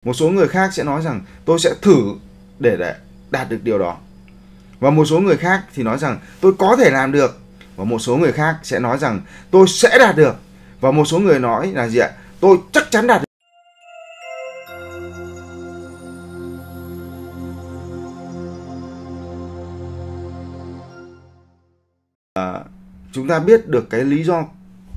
Một số người khác sẽ nói rằng tôi sẽ thử để đạt được điều đó. Và một số người khác thì nói rằng tôi có thể làm được. Và một số người khác sẽ nói rằng tôi sẽ đạt được. Và một số người nói là gì ạ? Tôi chắc chắn đạt được. Chúng ta biết được cái lý do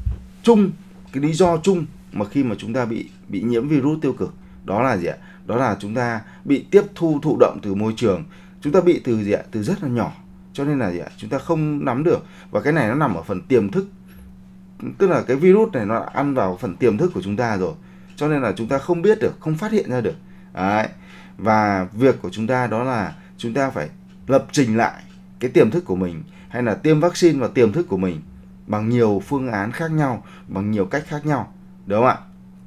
chung mà khi mà chúng ta bị nhiễm virus tiêu cực, đó là gì ạ? Đó là chúng ta bị tiếp thu thụ động từ môi trường. Chúng ta bị từ gì ạ? Từ rất là nhỏ. Cho nên là gì ạ? Chúng ta không nắm được. Và cái này nó nằm ở phần tiềm thức. Tức là cái virus này nó đã ăn vào phần tiềm thức của chúng ta rồi. Cho nên là chúng ta không biết được, không phát hiện ra được. Đấy. Và việc của chúng ta đó là chúng ta phải lập trình lại cái tiềm thức của mình, hay là tiêm vaccine vào tiềm thức của mình bằng nhiều phương án khác nhau, bằng nhiều cách khác nhau, đúng không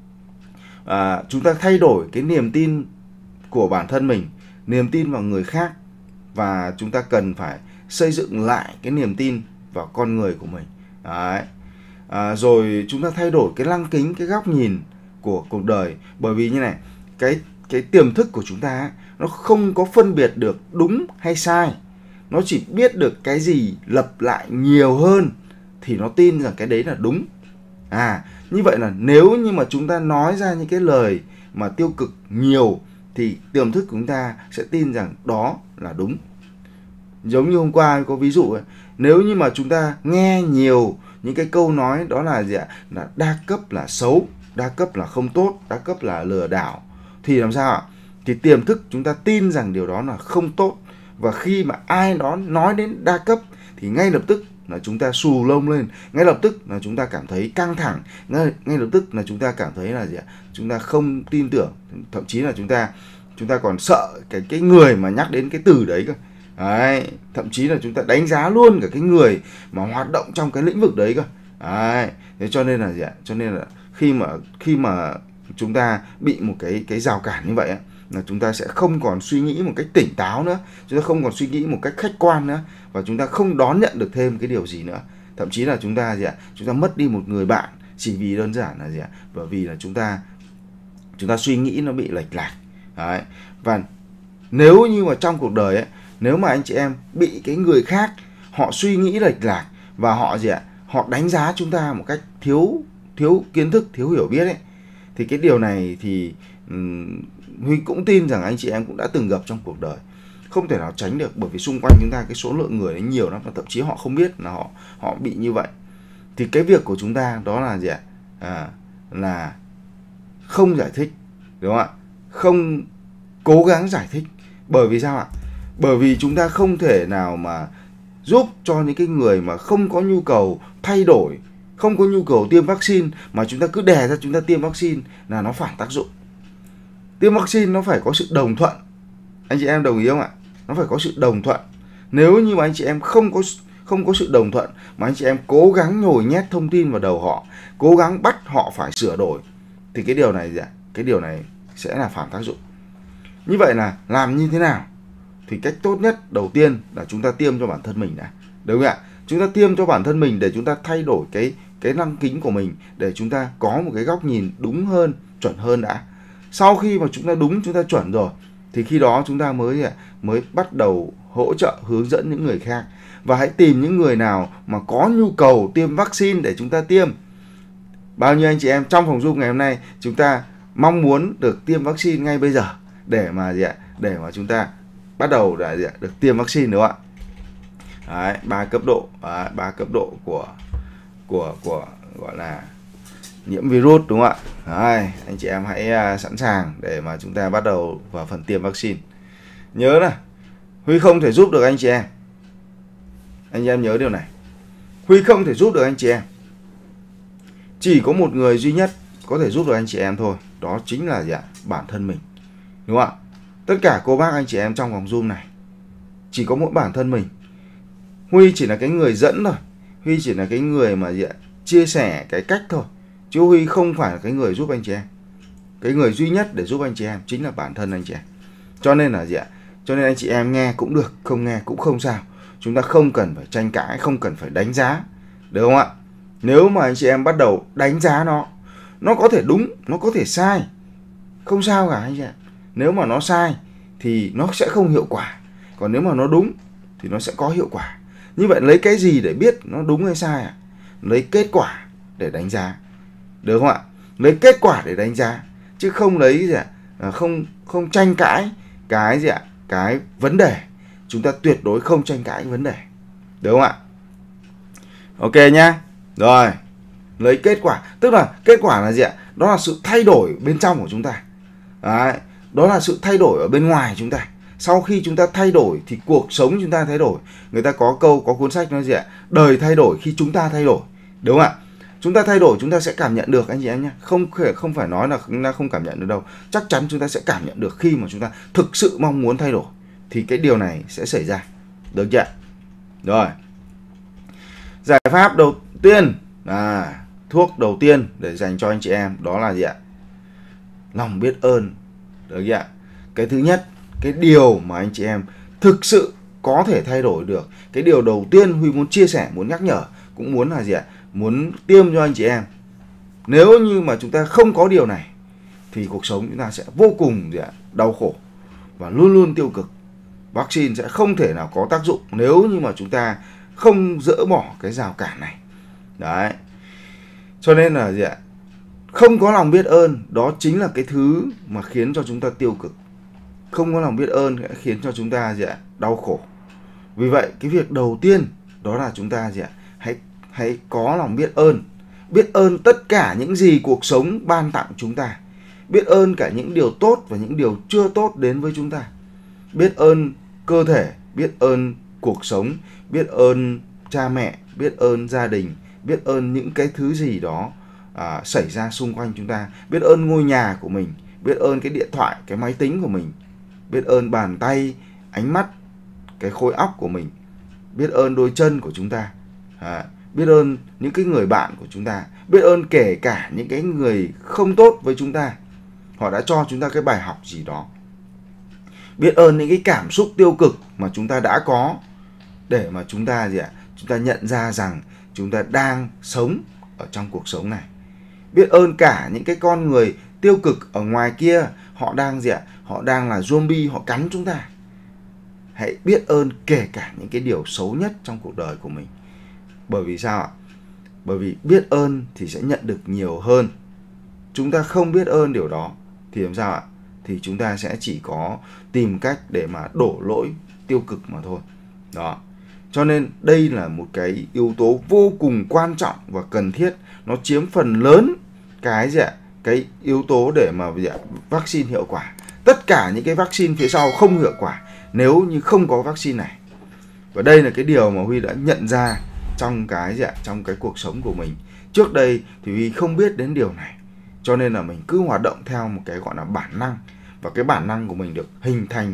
ạ? Chúng ta thay đổi cái niềm tin của bản thân mình, niềm tin vào người khác, và chúng ta cần phải xây dựng lại cái niềm tin vào con người của mình. Đấy. Rồi chúng ta thay đổi cái lăng kính, cái góc nhìn của cuộc đời. Bởi vì như này, cái tiềm thức của chúng ta ấy, nó không có phân biệt được đúng hay sai. Nó chỉ biết được cái gì lặp lại nhiều hơn thì nó tin rằng cái đấy là đúng. Như vậy là nếu như mà chúng ta nói ra những cái lời mà tiêu cực nhiều thì tiềm thức của chúng ta sẽ tin rằng đó là đúng. Giống như hôm qua có ví dụ ấy, nếu như mà chúng ta nghe nhiều những cái câu nói đó là gì ạ? Là đa cấp là xấu, đa cấp là không tốt, đa cấp là lừa đảo, thì làm sao ạ? Thì tiềm thức chúng ta tin rằng điều đó là không tốt. Và khi mà ai đó nói đến đa cấp thì ngay lập tức là chúng ta xù lông lên, ngay lập tức là chúng ta cảm thấy căng thẳng, ngay lập tức là chúng ta cảm thấy là gì ạ? Chúng ta không tin tưởng, thậm chí là chúng ta còn sợ cái người mà nhắc đến cái từ đấy cơ. Đấy, thậm chí là chúng ta đánh giá luôn cả cái người mà hoạt động trong cái lĩnh vực đấy cơ. Đấy, thế cho nên là gì ạ? Cho nên là khi mà chúng ta bị một cái rào cản như vậy ấy, là chúng ta sẽ không còn suy nghĩ một cách tỉnh táo nữa, chúng ta không còn suy nghĩ một cách khách quan nữa, và chúng ta không đón nhận được thêm cái điều gì nữa. Thậm chí là chúng ta gì ạ? Chúng ta mất đi một người bạn chỉ vì đơn giản là gì ạ? Bởi vì là chúng ta suy nghĩ nó bị lệch lạc. Đấy. Và nếu như mà trong cuộc đời ấy, nếu mà anh chị em bị cái người khác họ suy nghĩ lệch lạc và họ gì ạ? Họ đánh giá chúng ta một cách thiếu kiến thức, thiếu hiểu biết ấy, thì cái điều này thì Huy cũng tin rằng anh chị em cũng đã từng gặp trong cuộc đời, không thể nào tránh được, bởi vì xung quanh chúng ta cái số lượng người ấy nhiều lắm, và thậm chí họ không biết là họ bị như vậy. Thì cái việc của chúng ta đó là gì ạ? Là không giải thích, đúng không ạ? Không cố gắng giải thích. Bởi vì sao ạ? Bởi vì chúng ta không thể nào mà giúp cho những cái người mà không có nhu cầu thay đổi, không có nhu cầu tiêm vaccine, mà chúng ta cứ đè ra chúng ta tiêm vaccine là nó phản tác dụng. Tiêm vaccine nó phải có sự đồng thuận. Anh chị em đồng ý không ạ? Nó phải có sự đồng thuận. Nếu như mà anh chị em không có sự đồng thuận, mà anh chị em cố gắng nhồi nhét thông tin vào đầu họ, cố gắng bắt họ phải sửa đổi, thì cái điều này sẽ là phản tác dụng. Như vậy là làm như thế nào? Thì cách tốt nhất đầu tiên là chúng ta tiêm cho bản thân mình đã, đúng không ạ? Chúng ta tiêm cho bản thân mình để chúng ta thay đổi cái lăng kính của mình, để chúng ta có một cái góc nhìn đúng hơn, chuẩn hơn đã. Sau khi mà chúng ta đúng, chúng ta chuẩn rồi, thì khi đó chúng ta mới bắt đầu hỗ trợ, hướng dẫn những người khác. Và hãy tìm những người nào mà có nhu cầu tiêm vaccine để chúng ta tiêm. Bao nhiêu anh chị em trong phòng Zoom ngày hôm nay chúng ta mong muốn được tiêm vaccine ngay bây giờ, để mà chúng ta bắt đầu được tiêm vaccine, đúng không ạ? Đấy, 3 cấp độ, 3 cấp độ của gọi là nhiễm virus, đúng không ạ? Đấy, anh chị em hãy sẵn sàng để mà chúng ta bắt đầu vào phần tiêm vaccine. Nhớ này, Huy không thể giúp được anh chị em. Anh em nhớ điều này. Huy không thể giúp được anh chị em. Chỉ có một người duy nhất có thể giúp được anh chị em thôi. Đó chính là bản thân mình. Đúng không ạ? Tất cả cô bác anh chị em trong vòng Zoom này, chỉ có mỗi bản thân mình. Huy chỉ là cái người dẫn thôi. Huy chỉ là cái người mà chia sẻ cái cách thôi. Chứ Huy không phải là cái người giúp anh chị em. Cái người duy nhất để giúp anh chị em chính là bản thân anh chị em. Cho nên là cho nên anh chị em nghe cũng được, không nghe cũng không sao. Chúng ta không cần phải tranh cãi, không cần phải đánh giá, được không ạ? Nếu mà anh chị em bắt đầu đánh giá nó có thể đúng, nó có thể sai. không sao cả anh chị ạ. Nếu mà nó sai thì nó sẽ không hiệu quả, còn nếu mà nó đúng thì nó sẽ có hiệu quả. Như vậy lấy cái gì để biết nó đúng hay sai ạ? Lấy kết quả để đánh giá, được không ạ? Lấy kết quả để đánh giá, chứ không lấy gì ạ? Không tranh cãi cái gì ạ? Cái vấn đề. Chúng ta tuyệt đối không tranh cãi vấn đề, được không ạ? Ok nhá. Rồi, lấy kết quả, tức là kết quả là gì ạ? Đó là sự thay đổi bên trong của chúng ta. Đấy, đó là sự thay đổi ở bên ngoài chúng ta. Sau khi chúng ta thay đổi thì cuộc sống chúng ta thay đổi. Người ta có câu, có cuốn sách nói gì ạ? Đời thay đổi khi chúng ta thay đổi, đúng không ạ? Chúng ta thay đổi chúng ta sẽ cảm nhận được anh chị em nhé. Không phải nói là chúng ta không cảm nhận được đâu. Chắc chắn chúng ta sẽ cảm nhận được khi mà chúng ta thực sự mong muốn thay đổi thì cái điều này sẽ xảy ra. Được chưa? Rồi. Giải pháp đầu tiên, thuốc đầu tiên để dành cho anh chị em đó là gì ạ? Lòng biết ơn. Được chưa ạ? Cái thứ nhất, cái điều mà anh chị em thực sự có thể thay đổi được, cái điều đầu tiên Huy muốn chia sẻ, muốn nhắc nhở, cũng muốn là gì ạ? Muốn tiêm cho anh chị em. Nếu như mà chúng ta không có điều này thì cuộc sống chúng ta sẽ vô cùng gì ạ? Đau khổ và luôn luôn tiêu cực. Vaccine sẽ không thể nào có tác dụng nếu như mà chúng ta không dỡ bỏ cái rào cản này. Đấy. Cho nên là gì ạ? Không có lòng biết ơn, đó chính là cái thứ mà khiến cho chúng ta tiêu cực. Không có lòng biết ơn sẽ khiến cho chúng ta gì ạ? Đau khổ. Vì vậy cái việc đầu tiên đó là chúng ta gì ạ? Hãy có lòng biết ơn. Biết ơn tất cả những gì cuộc sống ban tặng chúng ta. Biết ơn cả những điều tốt và những điều chưa tốt đến với chúng ta. Biết ơn cơ thể, biết ơn cuộc sống, biết ơn cha mẹ, biết ơn gia đình, biết ơn những cái thứ gì đó xảy ra xung quanh chúng ta. Biết ơn ngôi nhà của mình, biết ơn cái điện thoại, cái máy tính của mình, biết ơn bàn tay, ánh mắt, cái khối óc của mình, biết ơn đôi chân của chúng ta, biết ơn những cái người bạn của chúng ta, biết ơn kể cả những cái người không tốt với chúng ta, họ đã cho chúng ta cái bài học gì đó. Biết ơn những cái cảm xúc tiêu cực mà chúng ta đã có để mà chúng ta chúng ta nhận ra rằng chúng ta đang sống ở trong cuộc sống này. Biết ơn cả những cái con người tiêu cực ở ngoài kia, họ đang họ đang là zombie, họ cắn chúng ta. Hãy biết ơn kể cả những cái điều xấu nhất trong cuộc đời của mình. Bởi vì sao ạ? Bởi vì biết ơn thì sẽ nhận được nhiều hơn. Chúng ta không biết ơn điều đó thì làm sao ạ? Thì chúng ta sẽ chỉ có tìm cách để mà đổ lỗi tiêu cực mà thôi. Đó. Cho nên đây là một cái yếu tố vô cùng quan trọng và cần thiết. Nó chiếm phần lớn cái cái yếu tố để mà vaccine hiệu quả. Tất cả những cái vaccine phía sau không hiệu quả nếu như không có vaccine này. Và đây là cái điều mà Huy đã nhận ra trong trong cái cuộc sống của mình. Trước đây thì Huy không biết đến điều này. Cho nên là mình cứ hoạt động theo một cái gọi là bản năng. Và cái bản năng của mình được hình thành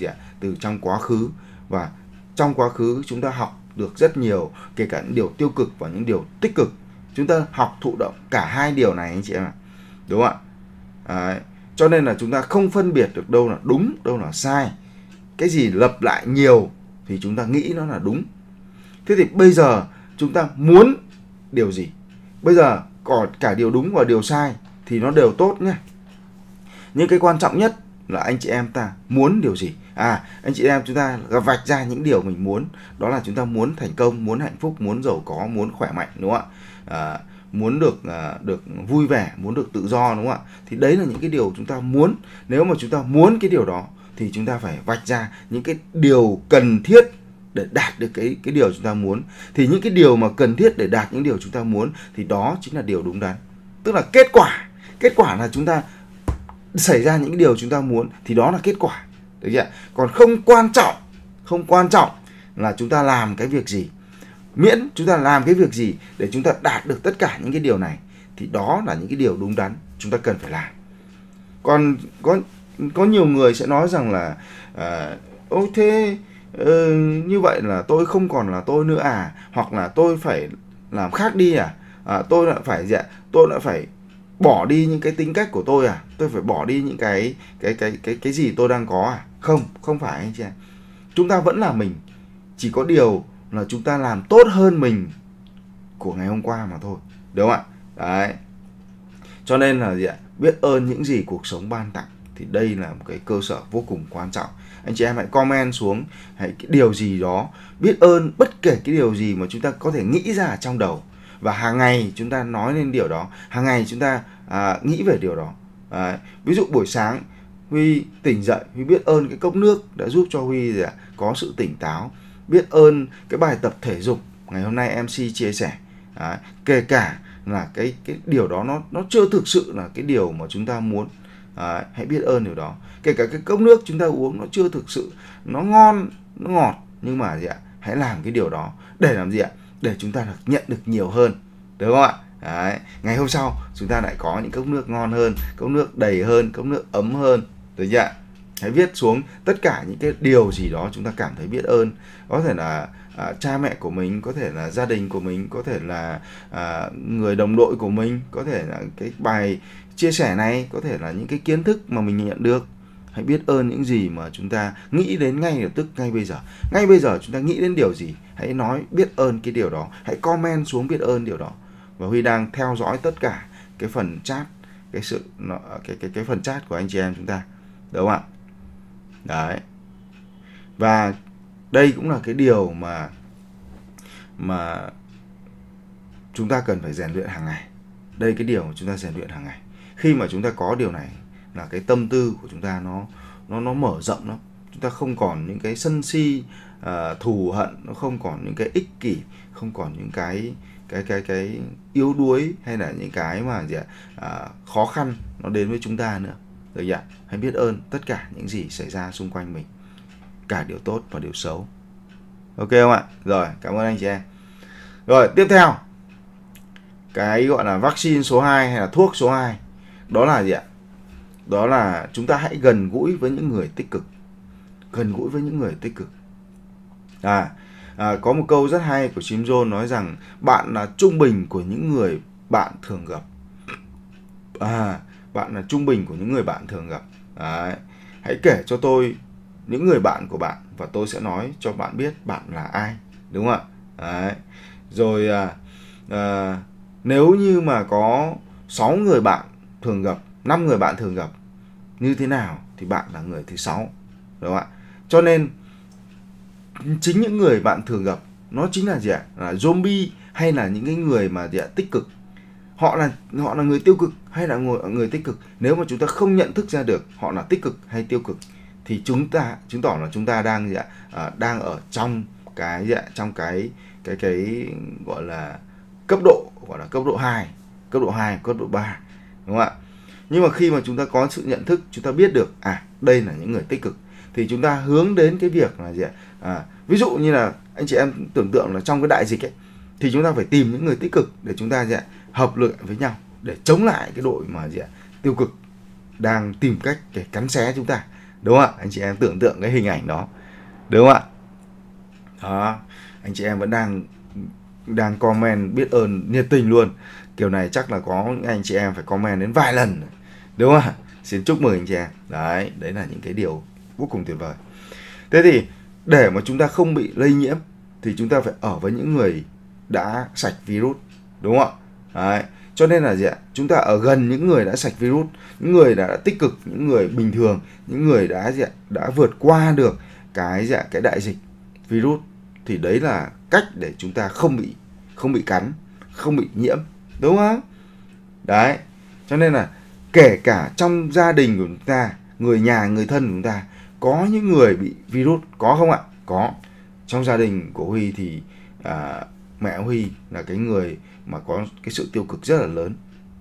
từ trong quá khứ. Và trong quá khứ chúng ta học được rất nhiều, kể cả những điều tiêu cực và những điều tích cực. Chúng ta học thụ động cả hai điều này anh chị em ạ. Đúng không ạ? Đấy. Cho nên là chúng ta không phân biệt được đâu là đúng, đâu là sai. Cái gì lặp lại nhiều thì chúng ta nghĩ nó là đúng. Thế thì bây giờ chúng ta muốn điều gì? Bây giờ còn cả điều đúng và điều sai thì nó đều tốt nhé. Nhưng cái quan trọng nhất là anh chị em ta muốn điều gì? Anh chị em chúng ta vạch ra những điều mình muốn. Đó là chúng ta muốn thành công, muốn hạnh phúc, muốn giàu có, muốn khỏe mạnh, đúng không ạ? Muốn được vui vẻ, muốn được tự do, đúng không ạ? Thì đấy là những cái điều chúng ta muốn. Nếu mà chúng ta muốn cái điều đó thì chúng ta phải vạch ra những cái điều cần thiết để đạt được cái điều chúng ta muốn. Thì những cái điều mà cần thiết để đạt những điều chúng ta muốn thì đó chính là điều đúng đắn. Tức là kết quả. Kết quả là chúng ta xảy ra những cái điều chúng ta muốn thì đó là kết quả. Được chưa? Còn không quan trọng là chúng ta làm cái việc gì. Miễn chúng ta làm cái việc gì để chúng ta đạt được tất cả những cái điều này thì đó là những cái điều đúng đắn chúng ta cần phải làm. Còn có nhiều người sẽ nói rằng là thế như vậy là tôi không còn là tôi nữa hoặc là tôi phải làm khác đi tôi lại phải bỏ đi những cái tính cách của tôi tôi phải bỏ đi những cái gì tôi đang có không phải anh chị em. Chúng ta vẫn là mình, chỉ có điều là chúng ta làm tốt hơn mình của ngày hôm qua mà thôi, đúng không ạ? Đấy. Cho nên là biết ơn những gì cuộc sống ban tặng, thì đây là một cái cơ sở vô cùng quan trọng. Anh chị em hãy comment xuống hãy cái điều gì đó biết ơn, bất kể cái điều gì mà chúng ta có thể nghĩ ra trong đầu, và hàng ngày chúng ta nói lên điều đó, hàng ngày chúng ta nghĩ về điều đó. Ví dụ buổi sáng Huy tỉnh dậy, Huy biết ơn cái cốc nước đã giúp cho Huy có sự tỉnh táo, biết ơn cái bài tập thể dục ngày hôm nay MC chia sẻ. Kể cả là cái điều đó nó chưa thực sự là cái điều mà chúng ta muốn, hãy biết ơn điều đó. Kể cả cái cốc nước chúng ta uống nó chưa thực sự nó ngon, nó ngọt, nhưng mà hãy làm cái điều đó để làm gì ạ? Để chúng ta nhận được nhiều hơn, đúng không ạ? Đấy. Ngày hôm sau chúng ta lại có những cốc nước ngon hơn, cốc nước đầy hơn, cốc nước ấm hơn, được chưa ạ? Hãy viết xuống tất cả những cái điều gì đó chúng ta cảm thấy biết ơn. Có thể là cha mẹ của mình, có thể là gia đình của mình, có thể là người đồng đội của mình, có thể là cái bài chia sẻ này, có thể là những cái kiến thức mà mình nhận được. Hãy biết ơn những gì mà chúng ta nghĩ đến ngay lập tức, ngay bây giờ. Ngay bây giờ chúng ta nghĩ đến điều gì, hãy nói biết ơn cái điều đó, hãy comment xuống biết ơn điều đó. Và Huy đang theo dõi tất cả cái phần chat, cái phần chat của anh chị em chúng ta, đúng không ạ? Đấy. Và đây cũng là cái điều mà chúng ta cần phải rèn luyện hàng ngày. Đây cái điều mà chúng ta rèn luyện hàng ngày. Khi mà chúng ta có điều này là cái tâm tư của chúng ta nó mở rộng lắm. Chúng ta không còn những cái sân si, thù hận, nó không còn những cái ích kỷ, không còn những cái yếu đuối, hay là những cái mà khó khăn nó đến với chúng ta nữa. Được chưa? Hãy biết ơn tất cả những gì xảy ra xung quanh mình, cả điều tốt và điều xấu. Ok không ạ? Rồi, cảm ơn anh chị em. Rồi, tiếp theo, cái gọi là vaccine số 2 hay là thuốc số 2, đó là gì ạ? Đó là chúng ta hãy gần gũi với những người tích cực. Gần gũi với những người tích cực. Có một câu rất hay của Jim Jones nói rằng bạn là trung bình của những người bạn thường gặp. Bạn là trung bình của những người bạn thường gặp. Đấy. Hãy kể cho tôi những người bạn của bạn và tôi sẽ nói cho bạn biết bạn là ai, đúng không ạ? Đấy. Rồi nếu như mà có 6 người bạn thường gặp, 5 người bạn thường gặp như thế nào thì bạn là người thứ 6, đúng không ạ? Cho nên chính những người bạn thường gặp nó chính là gì ạ? Là zombie hay là những cái người mà tích cực. Họ là người tiêu cực hay là người tích cực. Nếu mà chúng ta không nhận thức ra được họ là tích cực hay tiêu cực thì chứng tỏ là chúng ta đang ở trong cái gọi là cấp độ 2, cấp độ 3, đúng không ạ? Nhưng mà khi mà chúng ta có sự nhận thức, chúng ta biết được đây là những người tích cực thì chúng ta hướng đến cái việc là gì ạ? Ví dụ như là anh chị em tưởng tượng là trong cái đại dịch ấy thì chúng ta phải tìm những người tích cực để chúng ta hợp lực với nhau để chống lại cái đội mà tiêu cực đang tìm cách để cắn xé chúng ta, đúng không ạ? Anh chị em tưởng tượng cái hình ảnh đó, đúng không ạ? Đó, anh chị em vẫn đang comment biết ơn nhiệt tình luôn. Kiểu này chắc là có những anh chị em phải comment đến vài lần, đúng không ạ? Xin chúc mừng anh chị em. Đấy là những cái điều vô cùng tuyệt vời. Thế thì để mà chúng ta không bị lây nhiễm thì chúng ta phải ở với những người đã sạch virus, đúng không ạ? Đấy. Cho nên là chúng ta ở gần những người đã sạch virus, những người đã tích cực, những người bình thường, những người đã vượt qua được cái đại dịch virus, thì đấy là cách để chúng ta không bị cắn, không bị nhiễm, đúng không? Đấy. Cho nên là kể cả trong gia đình của chúng ta, người nhà, người thân của chúng ta có những người bị virus, có không ạ? Có. Trong gia đình của Huy thì mẹ Huy là cái người mà có cái sự tiêu cực rất là lớn.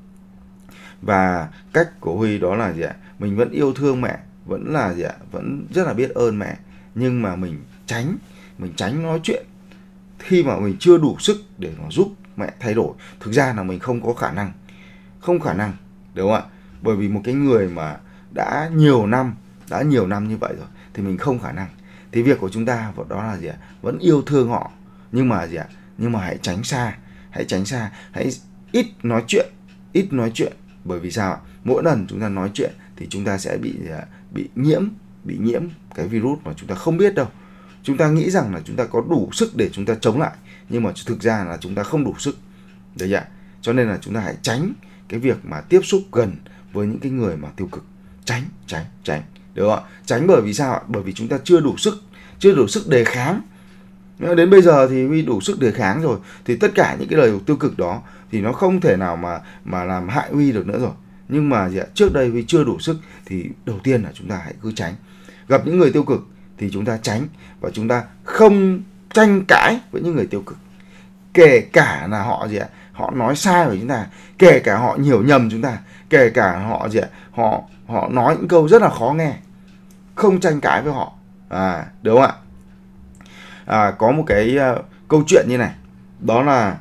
Và cách của Huy đó là mình vẫn yêu thương mẹ, vẫn là vẫn rất là biết ơn mẹ, nhưng mà mình tránh nói chuyện khi mà mình chưa đủ sức để mà giúp mẹ thay đổi. Thực ra là mình không có khả năng, đúng không ạ? Bởi vì một cái người mà đã nhiều năm như vậy rồi thì mình không khả năng. Thì việc của chúng ta đó là vẫn yêu thương họ, nhưng mà hãy tránh xa, hãy ít nói chuyện. Bởi vì sao ạ? Mỗi lần chúng ta nói chuyện thì chúng ta sẽ bị nhiễm cái virus mà chúng ta không biết đâu. Chúng ta nghĩ rằng là chúng ta có đủ sức để chúng ta chống lại, nhưng mà thực ra là chúng ta không đủ sức. Đấy ạ. Cho nên là chúng ta hãy tránh cái việc mà tiếp xúc gần với những cái người mà tiêu cực. Tránh, được không ạ? Tránh bởi vì sao ạ? Bởi vì chúng ta chưa đủ sức đề kháng. Đến bây giờ thì Huy đủ sức đề kháng rồi, thì tất cả những cái lời tiêu cực đó thì nó không thể nào mà làm hại Huy được nữa rồi. Nhưng mà trước đây Huy chưa đủ sức thì đầu tiên là chúng ta hãy cứ tránh. Gặp những người tiêu cực thì chúng ta tránh, và chúng ta không tranh cãi với những người tiêu cực. Kể cả là họ nói sai về chúng ta, kể cả họ hiểu nhầm chúng ta, kể cả họ nói những câu rất là khó nghe, không tranh cãi với họ. Đúng không ạ? Có một cái câu chuyện như này, đó là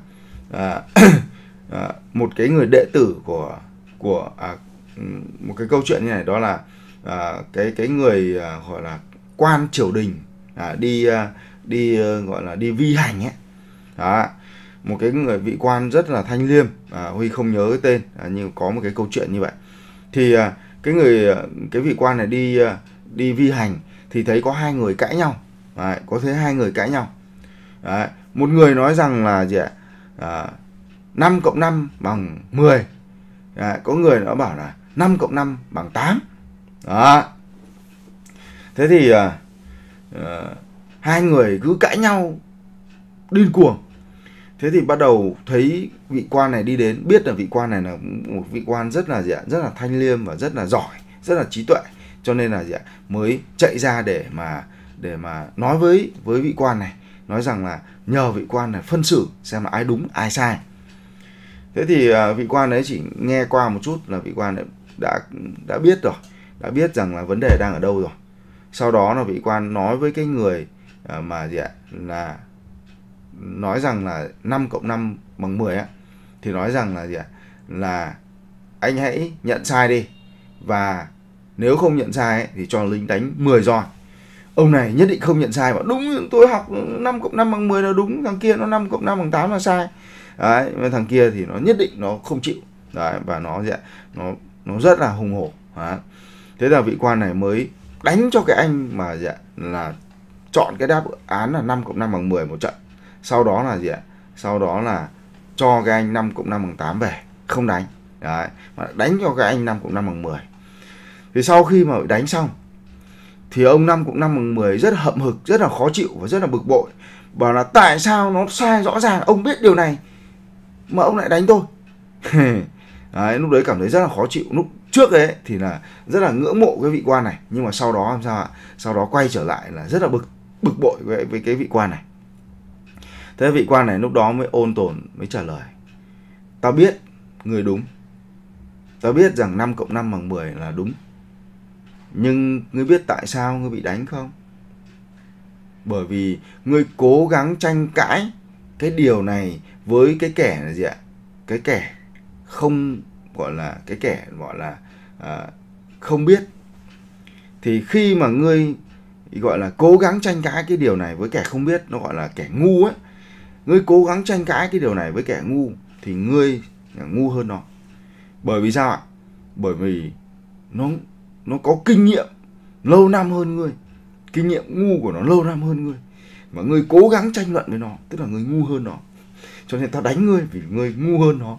một cái người đệ tử của một cái câu chuyện như này, đó là cái người gọi là quan triều đình gọi là đi vi hành ấy. Đó, một cái người vị quan rất là thanh liêm, Huy không nhớ cái tên, nhưng có một cái câu chuyện như vậy. Thì cái vị quan này đi vi hành thì thấy có hai người cãi nhau. Đấy, có thấy hai người cãi nhau. Đấy, một người nói rằng là 5 cộng 5 bằng 10. Đấy, có người nó bảo là 5 cộng 5 bằng 8. Đó. Thế thì hai người cứ cãi nhau điên cuồng. Thế thì bắt đầu thấy vị quan này đi đến, biết là vị quan này là một vị quan rất là thanh liêm và rất là giỏi, rất là trí tuệ, cho nên là mới chạy ra để mà nói với vị quan này, nói rằng là nhờ vị quan này phân xử xem là ai đúng ai sai. Thế thì vị quan ấy chỉ nghe qua một chút là vị quan ấy đã biết rồi, đã biết rằng là vấn đề đang ở đâu rồi. Sau đó là vị quan nói với cái người là nói rằng là 5 cộng 5 bằng 10 á, thì nói rằng là là anh hãy nhận sai đi, và nếu không nhận sai ấy, thì cho lính đánh 10 roi. Ông này nhất định không nhận sai, bảo đúng, tôi học 5 cộng 5 bằng 10 là đúng, thằng kia nó 5 cộng 5 bằng 8 là sai. Đấy, thằng kia thì nó nhất định nó không chịu. Đấy, và nó rất là hùng hổ. Đấy. Thế là vị quan này mới đánh cho cái anh mà là chọn cái đáp án là 5 cộng 5 bằng 10 một trận. Sau đó là sau đó là cho cái anh 5 cộng 5 bằng 8 về, không đánh. Đấy, mà đánh cho cái anh 5 cộng 5 bằng 10. Thì sau khi mà đánh xong thì ông 5 cộng 5 bằng 10 rất là hậm hực, rất là khó chịu và rất là bực bội, bảo là tại sao nó sai rõ ràng, ông biết điều này mà ông lại đánh tôi. Đấy, lúc đấy cảm thấy rất là khó chịu. Lúc trước ấy thì là rất là ngưỡng mộ cái vị quan này, nhưng mà sau đó làm sao ạ? Sau đó quay trở lại là rất là bực bội với cái vị quan này. Thế vị quan này lúc đó mới ôn tồn, mới trả lời: tao biết người đúng, tao biết rằng 5 cộng 5 bằng 10 là đúng, nhưng ngươi biết tại sao ngươi bị đánh không? Bởi vì ngươi cố gắng tranh cãi cái điều này với cái kẻ là gì ạ? Cái kẻ không gọi là không biết. Thì khi mà ngươi gọi là cố gắng tranh cãi cái điều này với kẻ không biết, nó gọi là kẻ ngu ấy. Ngươi cố gắng tranh cãi cái điều này với kẻ ngu thì ngươi ngu hơn nó. Bởi vì sao ạ? Bởi vì nó có kinh nghiệm lâu năm hơn ngươi. Kinh nghiệm ngu của nó lâu năm hơn ngươi. Mà ngươi cố gắng tranh luận với nó, tức là ngươi ngu hơn nó. Cho nên tao đánh ngươi vì ngươi ngu hơn nó.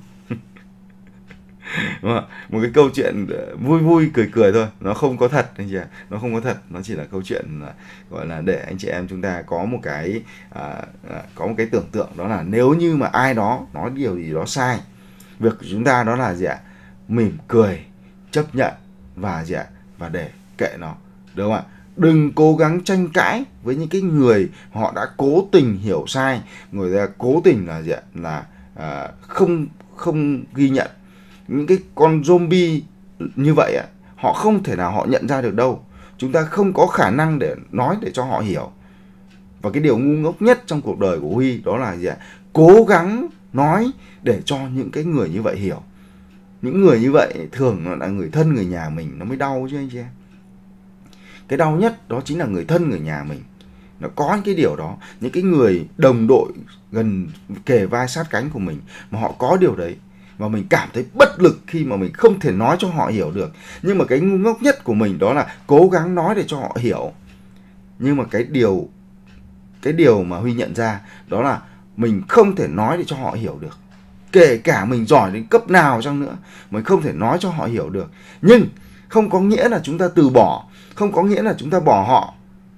Một cái câu chuyện vui vui cười cười thôi, nó không có thật, anh chị ạ. Nó không có thật, nó chỉ là câu chuyện gọi là để anh chị em chúng ta có một cái tưởng tượng, đó là nếu như mà ai đó nói điều gì đó sai, việc của chúng ta đó là mỉm cười, chấp nhận và và để kệ nó, đúng không ạ? Đừng cố gắng tranh cãi với những cái người họ đã cố tình hiểu sai, người ta cố tình là không ghi nhận. Những cái con zombie như vậy ạ, họ không thể nào họ nhận ra được đâu. Chúng ta không có khả năng để nói để cho họ hiểu. Và cái điều ngu ngốc nhất trong cuộc đời của Huy đó là cố gắng nói để cho những cái người như vậy hiểu. Những người như vậy thường là người thân người nhà mình nó mới đau chứ anh chị em. Cái đau nhất đó chính là người thân người nhà mình. Nó có những cái điều đó, những cái người đồng đội gần kề vai sát cánh của mình mà họ có điều đấy, và mình cảm thấy bất lực khi mà mình không thể nói cho họ hiểu được. Nhưng mà cái ngu ngốc nhất của mình đó là cố gắng nói để cho họ hiểu. Nhưng mà cái điều mà Huy nhận ra đó là mình không thể nói để cho họ hiểu được. Kể cả mình giỏi đến cấp nào chăng nữa, mình không thể nói cho họ hiểu được. Nhưng không có nghĩa là chúng ta từ bỏ, không có nghĩa là chúng ta bỏ họ.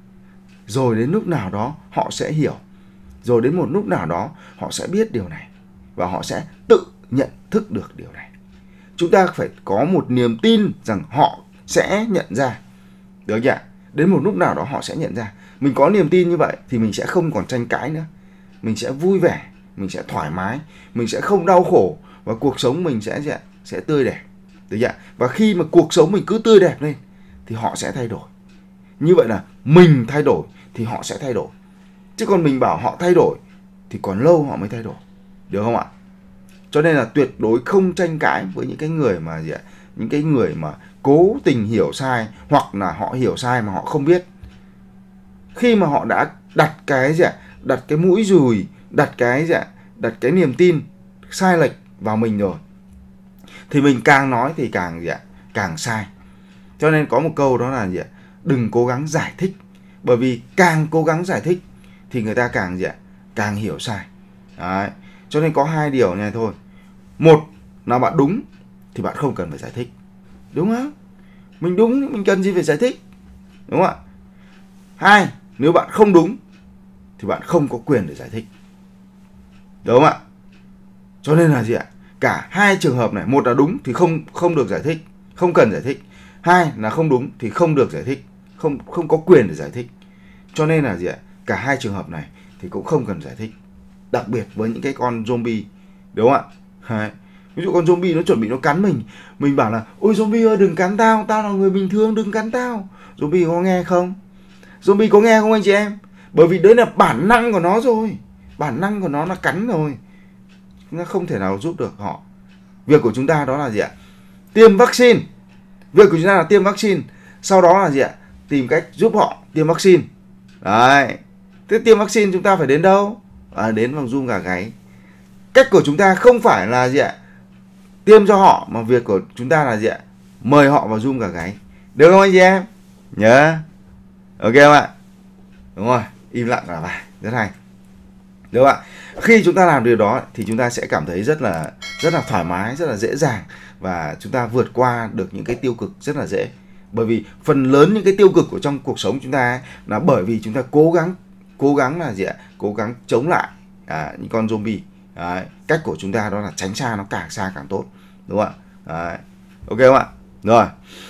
Rồi đến lúc nào đó họ sẽ hiểu. Rồi đến một lúc nào đó họ sẽ biết điều này. Và họ sẽ tự nhận thức được điều này. Chúng ta phải có một niềm tin rằng họ sẽ nhận ra. Được chưa? Đến một lúc nào đó họ sẽ nhận ra. Mình có niềm tin như vậy thì mình sẽ không còn tranh cãi nữa. Mình sẽ vui vẻ, mình sẽ thoải mái, mình sẽ không đau khổ. Và cuộc sống mình sẽ tươi đẹp. Được chưa? Và khi mà cuộc sống mình cứ tươi đẹp lên thì họ sẽ thay đổi. Như vậy là mình thay đổi thì họ sẽ thay đổi. Chứ còn mình bảo họ thay đổi thì còn lâu họ mới thay đổi. Được không ạ? Cho nên là tuyệt đối không tranh cãi với những cái người mà những cái người mà cố tình hiểu sai, hoặc là họ hiểu sai mà họ không biết. Khi mà họ đã đặt cái mũi dùi, đặt cái niềm tin sai lệch vào mình rồi thì mình càng nói thì càng sai. Cho nên có một câu đó là đừng cố gắng giải thích, bởi vì càng cố gắng giải thích thì người ta càng hiểu sai. Đấy. Cho nên có hai điều này thôi. Một là bạn đúng thì bạn không cần phải giải thích. Đúng không? Mình đúng, mình cần gì phải giải thích. Đúng không ạ? Hai, nếu bạn không đúng thì bạn không có quyền để giải thích. Đúng không ạ? Cho nên là cả hai trường hợp này, một là đúng thì không được giải thích, không cần giải thích. Hai là không đúng thì không được giải thích, không có quyền để giải thích. Cho nên là cả hai trường hợp này thì cũng không cần giải thích. Đặc biệt với những cái con zombie. Đúng không ạ? Đấy. Ví dụ con zombie nó chuẩn bị nó cắn mình bảo là ôi zombie ơi đừng cắn tao, tao là người bình thường, đừng cắn tao. Zombie có nghe không? Zombie có nghe không anh chị em? Bởi vì đấy là bản năng của nó rồi. Bản năng của nó là cắn rồi. Nó không thể nào giúp được họ. Việc của chúng ta đó là tiêm vaccine. Việc của chúng ta là tiêm vaccine. Sau đó là tìm cách giúp họ tiêm vaccine. Đấy. Thế tiêm vaccine chúng ta phải đến đâu? Đến vòng Zoom gà gáy. Cách của chúng ta không phải là tiêm cho họ, mà việc của chúng ta là mời họ vào Zoom gà gáy. Được không anh chị em? Nhớ. Ok không ạ? Đúng rồi, im lặng là bài, rất hay. Đúng không ạ? Khi chúng ta làm điều đó thì chúng ta sẽ cảm thấy rất là thoải mái, rất là dễ dàng, và chúng ta vượt qua được những cái tiêu cực rất là dễ. Bởi vì phần lớn những cái tiêu cực của trong cuộc sống chúng ta là bởi vì chúng ta cố gắng cố gắng chống lại những con zombie. Đấy. Cách của chúng ta đó là tránh xa nó, càng xa càng tốt. Đúng không ạ? Đấy. Ok không ạ? Rồi.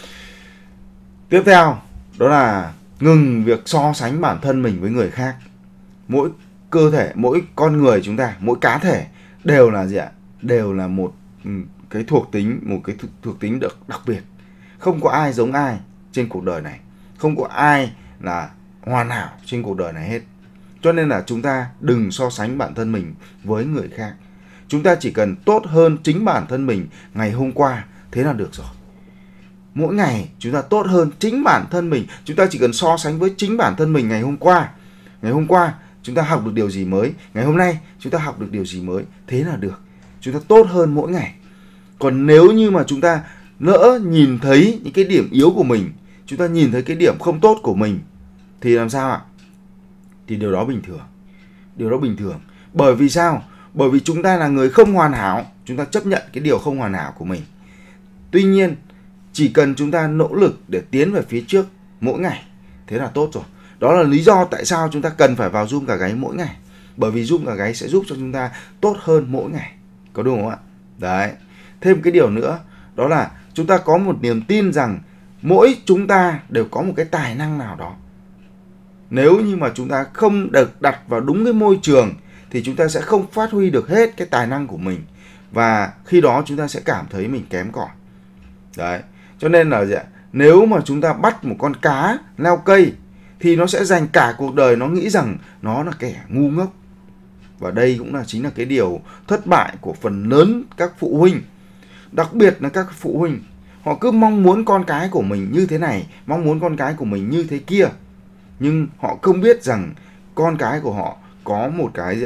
Tiếp theo đó là ngừng việc so sánh bản thân mình với người khác. Mỗi cơ thể, mỗi con người chúng ta, mỗi cá thể đều là đều là một cái thuộc tính đặc biệt. Không có ai giống ai trên cuộc đời này. Không có ai là hoàn hảo trên cuộc đời này hết. Cho nên là chúng ta đừng so sánh bản thân mình với người khác. Chúng ta chỉ cần tốt hơn chính bản thân mình ngày hôm qua, thế là được rồi. Mỗi ngày chúng ta tốt hơn chính bản thân mình. Chúng ta chỉ cần so sánh với chính bản thân mình ngày hôm qua. Ngày hôm qua chúng ta học được điều gì mới, ngày hôm nay chúng ta học được điều gì mới, thế là được. Chúng ta tốt hơn mỗi ngày. Còn nếu như mà chúng ta lỡ nhìn thấy những cái điểm yếu của mình, chúng ta nhìn thấy cái điểm không tốt của mình, thì làm sao ạ? Thì điều đó bình thường. Điều đó bình thường. Bởi vì sao? Bởi vì chúng ta là người không hoàn hảo, chúng ta chấp nhận cái điều không hoàn hảo của mình. Tuy nhiên, chỉ cần chúng ta nỗ lực để tiến về phía trước mỗi ngày, thế là tốt rồi. Đó là lý do tại sao chúng ta cần phải vào Zoom gà gáy mỗi ngày. Bởi vì Zoom gà gáy sẽ giúp cho chúng ta tốt hơn mỗi ngày. Có đúng không ạ? Đấy. Thêm cái điều nữa, đó là chúng ta có một niềm tin rằng mỗi chúng ta đều có một cái tài năng nào đó. Nếu như mà chúng ta không được đặt vào đúng cái môi trường thì chúng ta sẽ không phát huy được hết cái tài năng của mình. Và khi đó chúng ta sẽ cảm thấy mình kém cỏi. Đấy. Cho nên là nếu mà chúng ta bắt một con cá leo cây thì nó sẽ dành cả cuộc đời nó nghĩ rằng nó là kẻ ngu ngốc. Và đây cũng chính là cái điều thất bại của phần lớn các phụ huynh. Đặc biệt là các phụ huynh. Họ cứ mong muốn con cái của mình như thế này, mong muốn con cái của mình như thế kia. Nhưng họ không biết rằng con cái của họ có một cái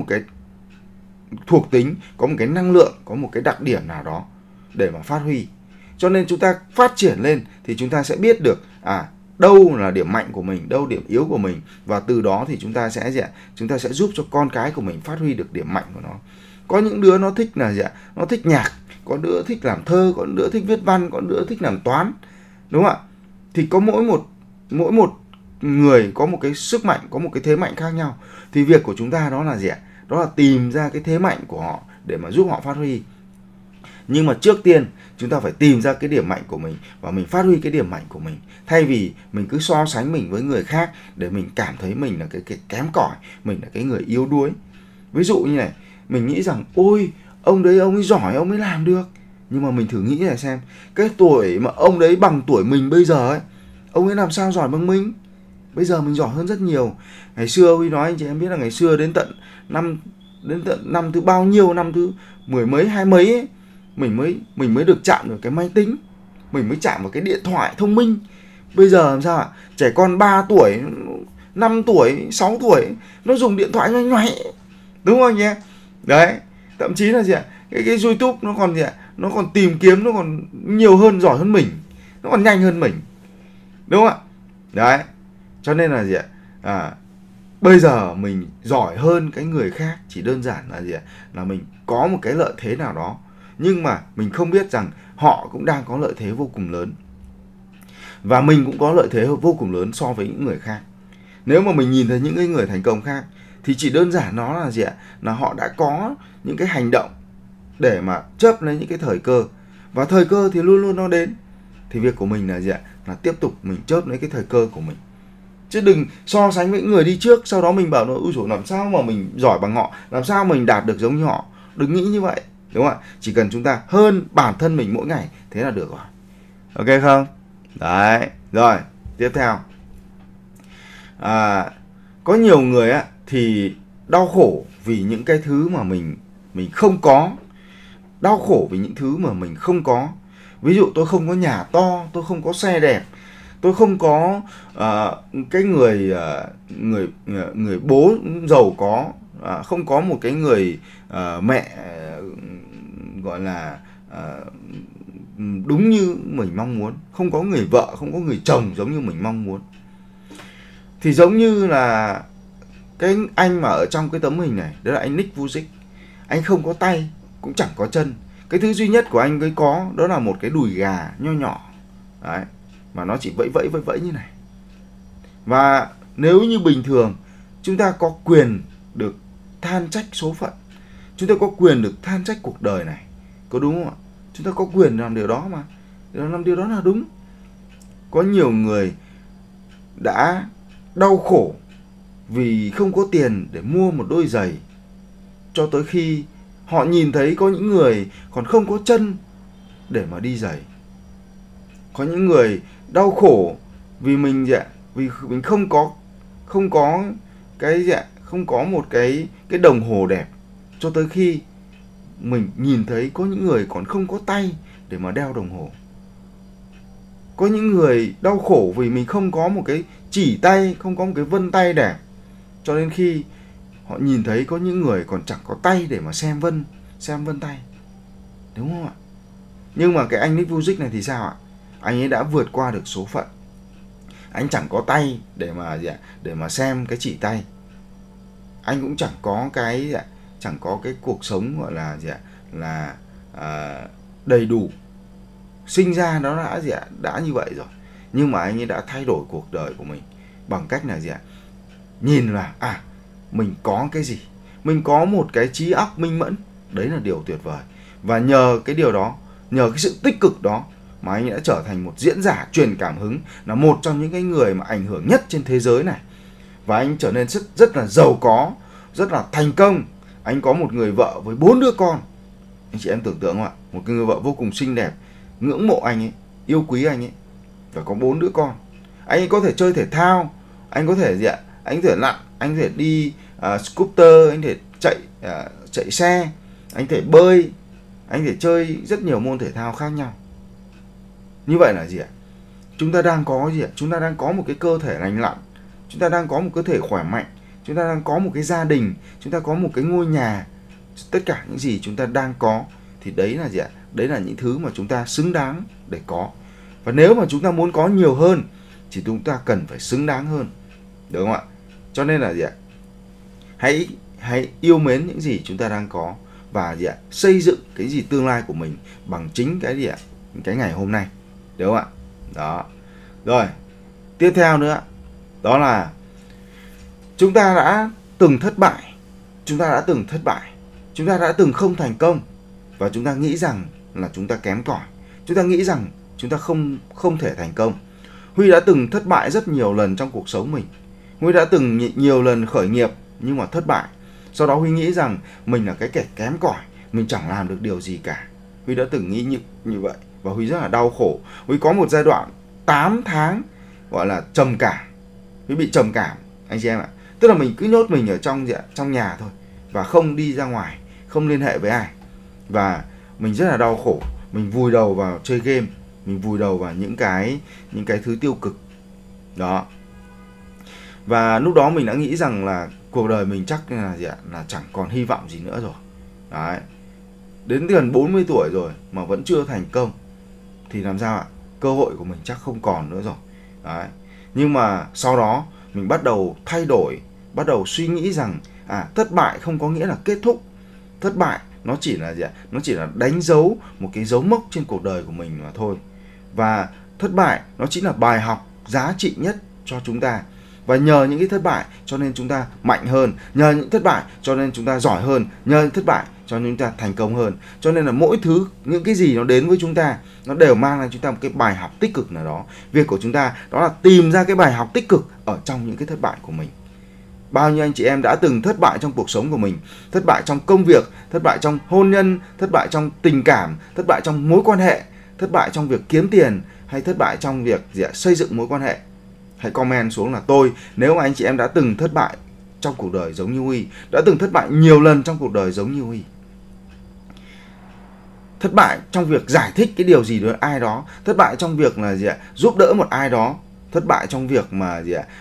thuộc tính, có một cái năng lượng, có một cái đặc điểm nào đó để mà phát huy. Cho nên chúng ta phát triển lên thì chúng ta sẽ biết được đâu là điểm mạnh của mình, đâu điểm yếu của mình, và từ đó thì chúng ta sẽ giúp cho con cái của mình phát huy được điểm mạnh của nó. Có những đứa nó thích là gì ạ? Nó thích nhạc, có đứa thích làm thơ, có đứa thích viết văn, có đứa thích làm toán. Đúng không ạ? Thì có mỗi một người có một cái sức mạnh, có một cái thế mạnh khác nhau. Thì việc của chúng ta đó là gì ạ? Đó là tìm ra cái thế mạnh của họ để mà giúp họ phát huy. Nhưng mà trước tiên chúng ta phải tìm ra cái điểm mạnh của mình và mình phát huy cái điểm mạnh của mình, thay vì mình cứ so sánh mình với người khác để mình cảm thấy mình là cái kém cỏi, mình là cái người yếu đuối. Ví dụ như này, mình nghĩ rằng ôi ông đấy ông ấy giỏi, ông ấy làm được. Nhưng mà mình thử nghĩ lại xem, cái tuổi mà ông đấy bằng tuổi mình bây giờ ấy, ông ấy làm sao giỏi bằng mình? Bây giờ mình giỏi hơn rất nhiều. Ngày xưa ông ấy nói anh chị em biết là ngày xưa đến tận năm thứ bao nhiêu, năm thứ 10 mấy 20 mấy ấy, mình mới được chạm vào cái máy tính, mình mới chạm vào cái điện thoại thông minh. Bây giờ làm sao ạ? Trẻ con 3 tuổi, 5 tuổi, 6 tuổi nó dùng điện thoại nhoay nhoay, đúng không nhé? Đấy, thậm chí là gì ạ? Cái YouTube nó còn gì ạ? Nó còn tìm kiếm, nó còn nhiều hơn, giỏi hơn mình, nó còn nhanh hơn mình, đúng không ạ? Đấy, cho nên là gì ạ? Bây giờ mình giỏi hơn cái người khác chỉ đơn giản là gì ạ? Là mình có một cái lợi thế nào đó, nhưng mà mình không biết rằng họ cũng đang có lợi thế vô cùng lớn, và mình cũng có lợi thế vô cùng lớn so với những người khác. Nếu mà mình nhìn thấy những cái người thành công khác thì chỉ đơn giản nó là gì ạ? Là họ đã có những cái hành động để mà chớp lấy những cái thời cơ, và thời cơ thì luôn luôn nó đến. Thì việc của mình là gì ạ? Là tiếp tục mình chớp lấy cái thời cơ của mình, chứ đừng so sánh với những người đi trước, sau đó mình bảo nó ui dồi làm sao mà mình giỏi bằng họ, làm sao mình đạt được giống như họ. Đừng nghĩ như vậy, đúng không ạ? Chỉ cần chúng ta hơn bản thân mình mỗi ngày, thế là được rồi. Ok không? Đấy, rồi, tiếp theo. Có nhiều người á thì đau khổ vì những cái thứ mà mình không có. Đau khổ vì những thứ mà mình không có. Ví dụ tôi không có nhà to, tôi không có xe đẹp, tôi không có cái người bố giàu có, không có một cái người mẹ gọi là đúng như mình mong muốn, không có người vợ, không có người chồng giống như mình mong muốn. Thì giống như là cái anh mà ở trong cái tấm hình này, đó là anh Nick Vujicic. Anh không có tay, cũng chẳng có chân. Cái thứ duy nhất của anh ấy có đó là một cái đùi gà nho nhỏ. Đấy, mà nó chỉ vẫy như này. Và nếu như bình thường chúng ta có quyền được than trách số phận, chúng ta có quyền được than trách cuộc đời này, có đúng không ạ? Chúng ta có quyền làm điều đó mà. Làm điều đó là đúng. Có nhiều người đã đau khổ vì không có tiền để mua một đôi giày, cho tới khi họ nhìn thấy có những người còn không có chân để mà đi giày. Có những người đau khổ vì mình không có cái không có một cái đồng hồ đẹp, cho tới khi mình nhìn thấy có những người còn không có tay để mà đeo đồng hồ. Có những người đau khổ vì mình không có một cái chỉ tay, không có một cái vân tay đẹp, cho đến khi họ nhìn thấy có những người còn chẳng có tay để mà xem vân tay. Đúng không ạ? Nhưng mà cái anh Nick Vujicic này thì sao ạ? Anh ấy đã vượt qua được số phận. Anh chẳng có tay để mà xem cái chỉ tay. Anh cũng chẳng có cái cuộc sống gọi là đầy đủ. Sinh ra nó đã như vậy rồi. Nhưng mà anh ấy đã thay đổi cuộc đời của mình bằng cách là nhìn là mình có cái gì, mình có một cái trí óc minh mẫn, đấy là điều tuyệt vời. Và nhờ cái điều đó, nhờ cái sự tích cực đó mà anh đã trở thành một diễn giả truyền cảm hứng, là một trong những cái người mà ảnh hưởng nhất trên thế giới này. Và anh trở nên rất là giàu có, rất là thành công. Anh có một người vợ với 4 đứa con. Anh chị em tưởng tượng không ạ? Một cái người vợ vô cùng xinh đẹp, ngưỡng mộ anh ấy, yêu quý anh ấy, và có 4 đứa con. Anh ấy có thể chơi thể thao, anh có thể anh có thể lặn, anh có thể đi scooter, anh có thể chạy xe, anh có thể bơi, anh có thể chơi rất nhiều môn thể thao khác nhau. Như vậy là chúng ta đang có chúng ta đang có một cái cơ thể lành lặn, chúng ta đang có một cơ thể khỏe mạnh, chúng ta đang có một cái gia đình, chúng ta có một cái ngôi nhà. Tất cả những gì chúng ta đang có thì đấy là đấy là những thứ mà chúng ta xứng đáng để có. Và nếu mà chúng ta muốn có nhiều hơn thì chúng ta cần phải xứng đáng hơn, đúng không ạ? Cho nên là hãy yêu mến những gì chúng ta đang có, và xây dựng cái gì tương lai của mình bằng chính cái ngày hôm nay, đúng không ạ? Đó. Rồi, tiếp theo nữa đó là chúng ta đã từng thất bại, chúng ta đã từng không thành công, và chúng ta nghĩ rằng là chúng ta kém cỏi, chúng ta nghĩ rằng chúng ta không thể thành công. Huy đã từng thất bại rất nhiều lần trong cuộc sống mình. Huy đã từng nhiều lần khởi nghiệp nhưng mà thất bại. Sau đó Huy nghĩ rằng mình là cái kẻ kém cỏi, mình chẳng làm được điều gì cả. Huy đã từng nghĩ như vậy và Huy rất là đau khổ. Huy có một giai đoạn 8 tháng gọi là trầm cảm. Huy bị trầm cảm anh chị em ạ. Tức là mình cứ nhốt mình ở trong nhà thôi và không đi ra ngoài, không liên hệ với ai. Và mình rất là đau khổ, mình vùi đầu vào chơi game, mình vùi đầu vào những cái thứ tiêu cực. Đó. Và lúc đó mình đã nghĩ rằng là cuộc đời mình chắc là chẳng còn hy vọng gì nữa rồi. Đấy. Đến gần 40 tuổi rồi mà vẫn chưa thành công thì làm sao ạ? Cơ hội của mình chắc không còn nữa rồi. Đấy. Nhưng mà sau đó mình bắt đầu thay đổi, bắt đầu suy nghĩ rằng thất bại không có nghĩa là kết thúc. Thất bại nó chỉ là đánh dấu một cái dấu mốc trên cuộc đời của mình mà thôi. Và thất bại nó chính là bài học giá trị nhất cho chúng ta. Và nhờ những cái thất bại cho nên chúng ta mạnh hơn, nhờ những thất bại cho nên chúng ta giỏi hơn, nhờ những thất bại cho nên chúng ta thành công hơn. Cho nên là mỗi thứ, những cái gì nó đến với chúng ta, nó đều mang lại chúng ta một cái bài học tích cực nào đó. Việc của chúng ta đó là tìm ra cái bài học tích cực ở trong những cái thất bại của mình. Bao nhiêu anh chị em đã từng thất bại trong cuộc sống của mình, thất bại trong công việc, thất bại trong hôn nhân, thất bại trong tình cảm, thất bại trong mối quan hệ, thất bại trong việc kiếm tiền, hay thất bại trong việc xây dựng mối quan hệ. Hãy comment xuống là nếu mà anh chị em đã từng thất bại trong cuộc đời giống như Huy, đã từng thất bại nhiều lần trong cuộc đời giống như Huy. Thất bại trong việc giải thích cái điều gì với ai đó, thất bại trong việc là giúp đỡ một ai đó, thất bại trong việc mà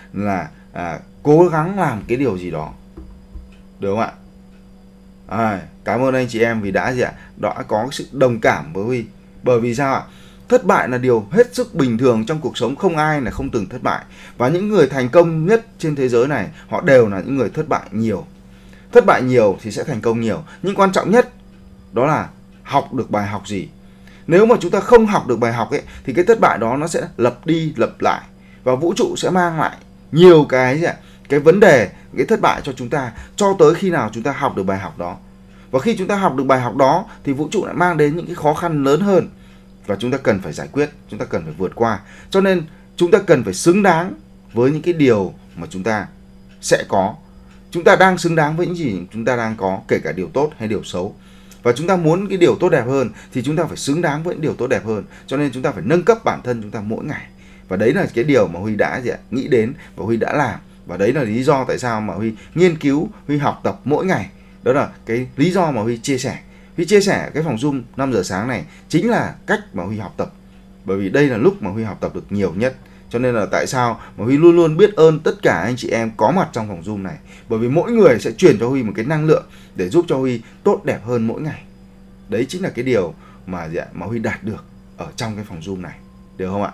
cố gắng làm cái điều gì đó. Được không ạ? Cảm ơn anh chị em vì đã có sự đồng cảm với Huy. Bởi vì sao ạ? Thất bại là điều hết sức bình thường trong cuộc sống, không ai là không từng thất bại. Và những người thành công nhất trên thế giới này, họ đều là những người thất bại nhiều. Thất bại nhiều thì sẽ thành công nhiều. Nhưng quan trọng nhất đó là học được bài học gì. Nếu mà chúng ta không học được bài học ấy, thì cái thất bại đó nó sẽ lặp đi lặp lại. Và vũ trụ sẽ mang lại nhiều cái vấn đề, cái thất bại cho chúng ta, cho tới khi nào chúng ta học được bài học đó. Và khi chúng ta học được bài học đó thì vũ trụ lại mang đến những cái khó khăn lớn hơn. Và chúng ta cần phải giải quyết, chúng ta cần phải vượt qua. Cho nên chúng ta cần phải xứng đáng với những cái điều mà chúng ta sẽ có. Chúng ta đang xứng đáng với những gì chúng ta đang có, kể cả điều tốt hay điều xấu. Và chúng ta muốn cái điều tốt đẹp hơn thì chúng ta phải xứng đáng với những điều tốt đẹp hơn. Cho nên chúng ta phải nâng cấp bản thân chúng ta mỗi ngày. Và đấy là cái điều mà Huy đã nghĩ đến và Huy đã làm. Và đấy là lý do tại sao mà Huy nghiên cứu, Huy học tập mỗi ngày. Đó là cái lý do mà Huy chia sẻ. Huy chia sẻ cái phòng Zoom 5 giờ sáng này chính là cách mà Huy học tập. Bởi vì đây là lúc mà Huy học tập được nhiều nhất. Cho nên là tại sao mà Huy luôn luôn biết ơn tất cả anh chị em có mặt trong phòng Zoom này. Bởi vì mỗi người sẽ truyền cho Huy một cái năng lượng để giúp cho Huy tốt đẹp hơn mỗi ngày. Đấy chính là cái điều mà Huy đạt được ở trong cái phòng Zoom này. Được không ạ?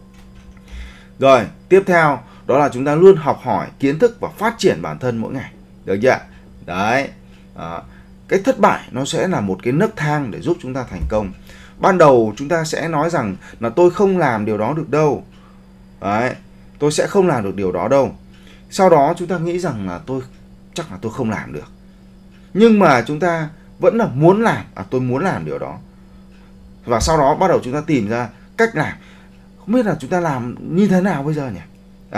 Rồi, tiếp theo đó là chúng ta luôn học hỏi kiến thức và phát triển bản thân mỗi ngày. Được chưa? Đấy. Cái thất bại nó sẽ là một cái nấc thang để giúp chúng ta thành công. Ban đầu chúng ta sẽ nói rằng là tôi không làm điều đó được đâu. Đấy, tôi sẽ không làm được điều đó đâu. Sau đó chúng ta nghĩ rằng là chắc là tôi không làm được. Nhưng mà chúng ta vẫn là muốn làm, tôi muốn làm điều đó. Và sau đó bắt đầu chúng ta tìm ra cách làm. Không biết là chúng ta làm như thế nào bây giờ nhỉ?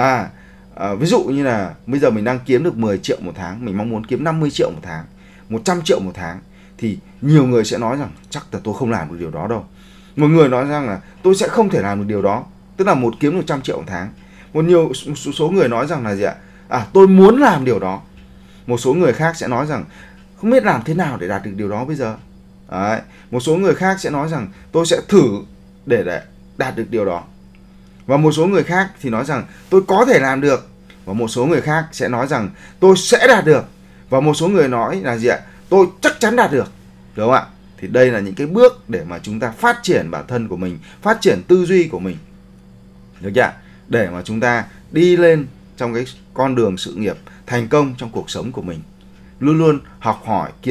Ví dụ như là bây giờ mình đang kiếm được 10 triệu một tháng, mình mong muốn kiếm 50 triệu một tháng, 100 triệu một tháng. Thì nhiều người sẽ nói rằng chắc là tôi không làm được điều đó đâu. Một người nói rằng là tôi sẽ không thể làm được điều đó, tức là kiếm 100 triệu một tháng. Một số người nói rằng là tôi muốn làm điều đó. Một số người khác sẽ nói rằng không biết làm thế nào để đạt được điều đó bây giờ. Đấy. Một số người khác sẽ nói rằng tôi sẽ thử để đạt được điều đó. Và một số người khác thì nói rằng tôi có thể làm được. Và một số người khác sẽ nói rằng tôi sẽ đạt được. Và một số người nói là tôi chắc chắn đạt được. Đúng không ạ? Thì đây là những cái bước để mà chúng ta phát triển bản thân của mình, phát triển tư duy của mình. Được chưa? Để mà chúng ta đi lên trong cái con đường sự nghiệp thành công trong cuộc sống của mình. Luôn luôn học hỏi kiến thức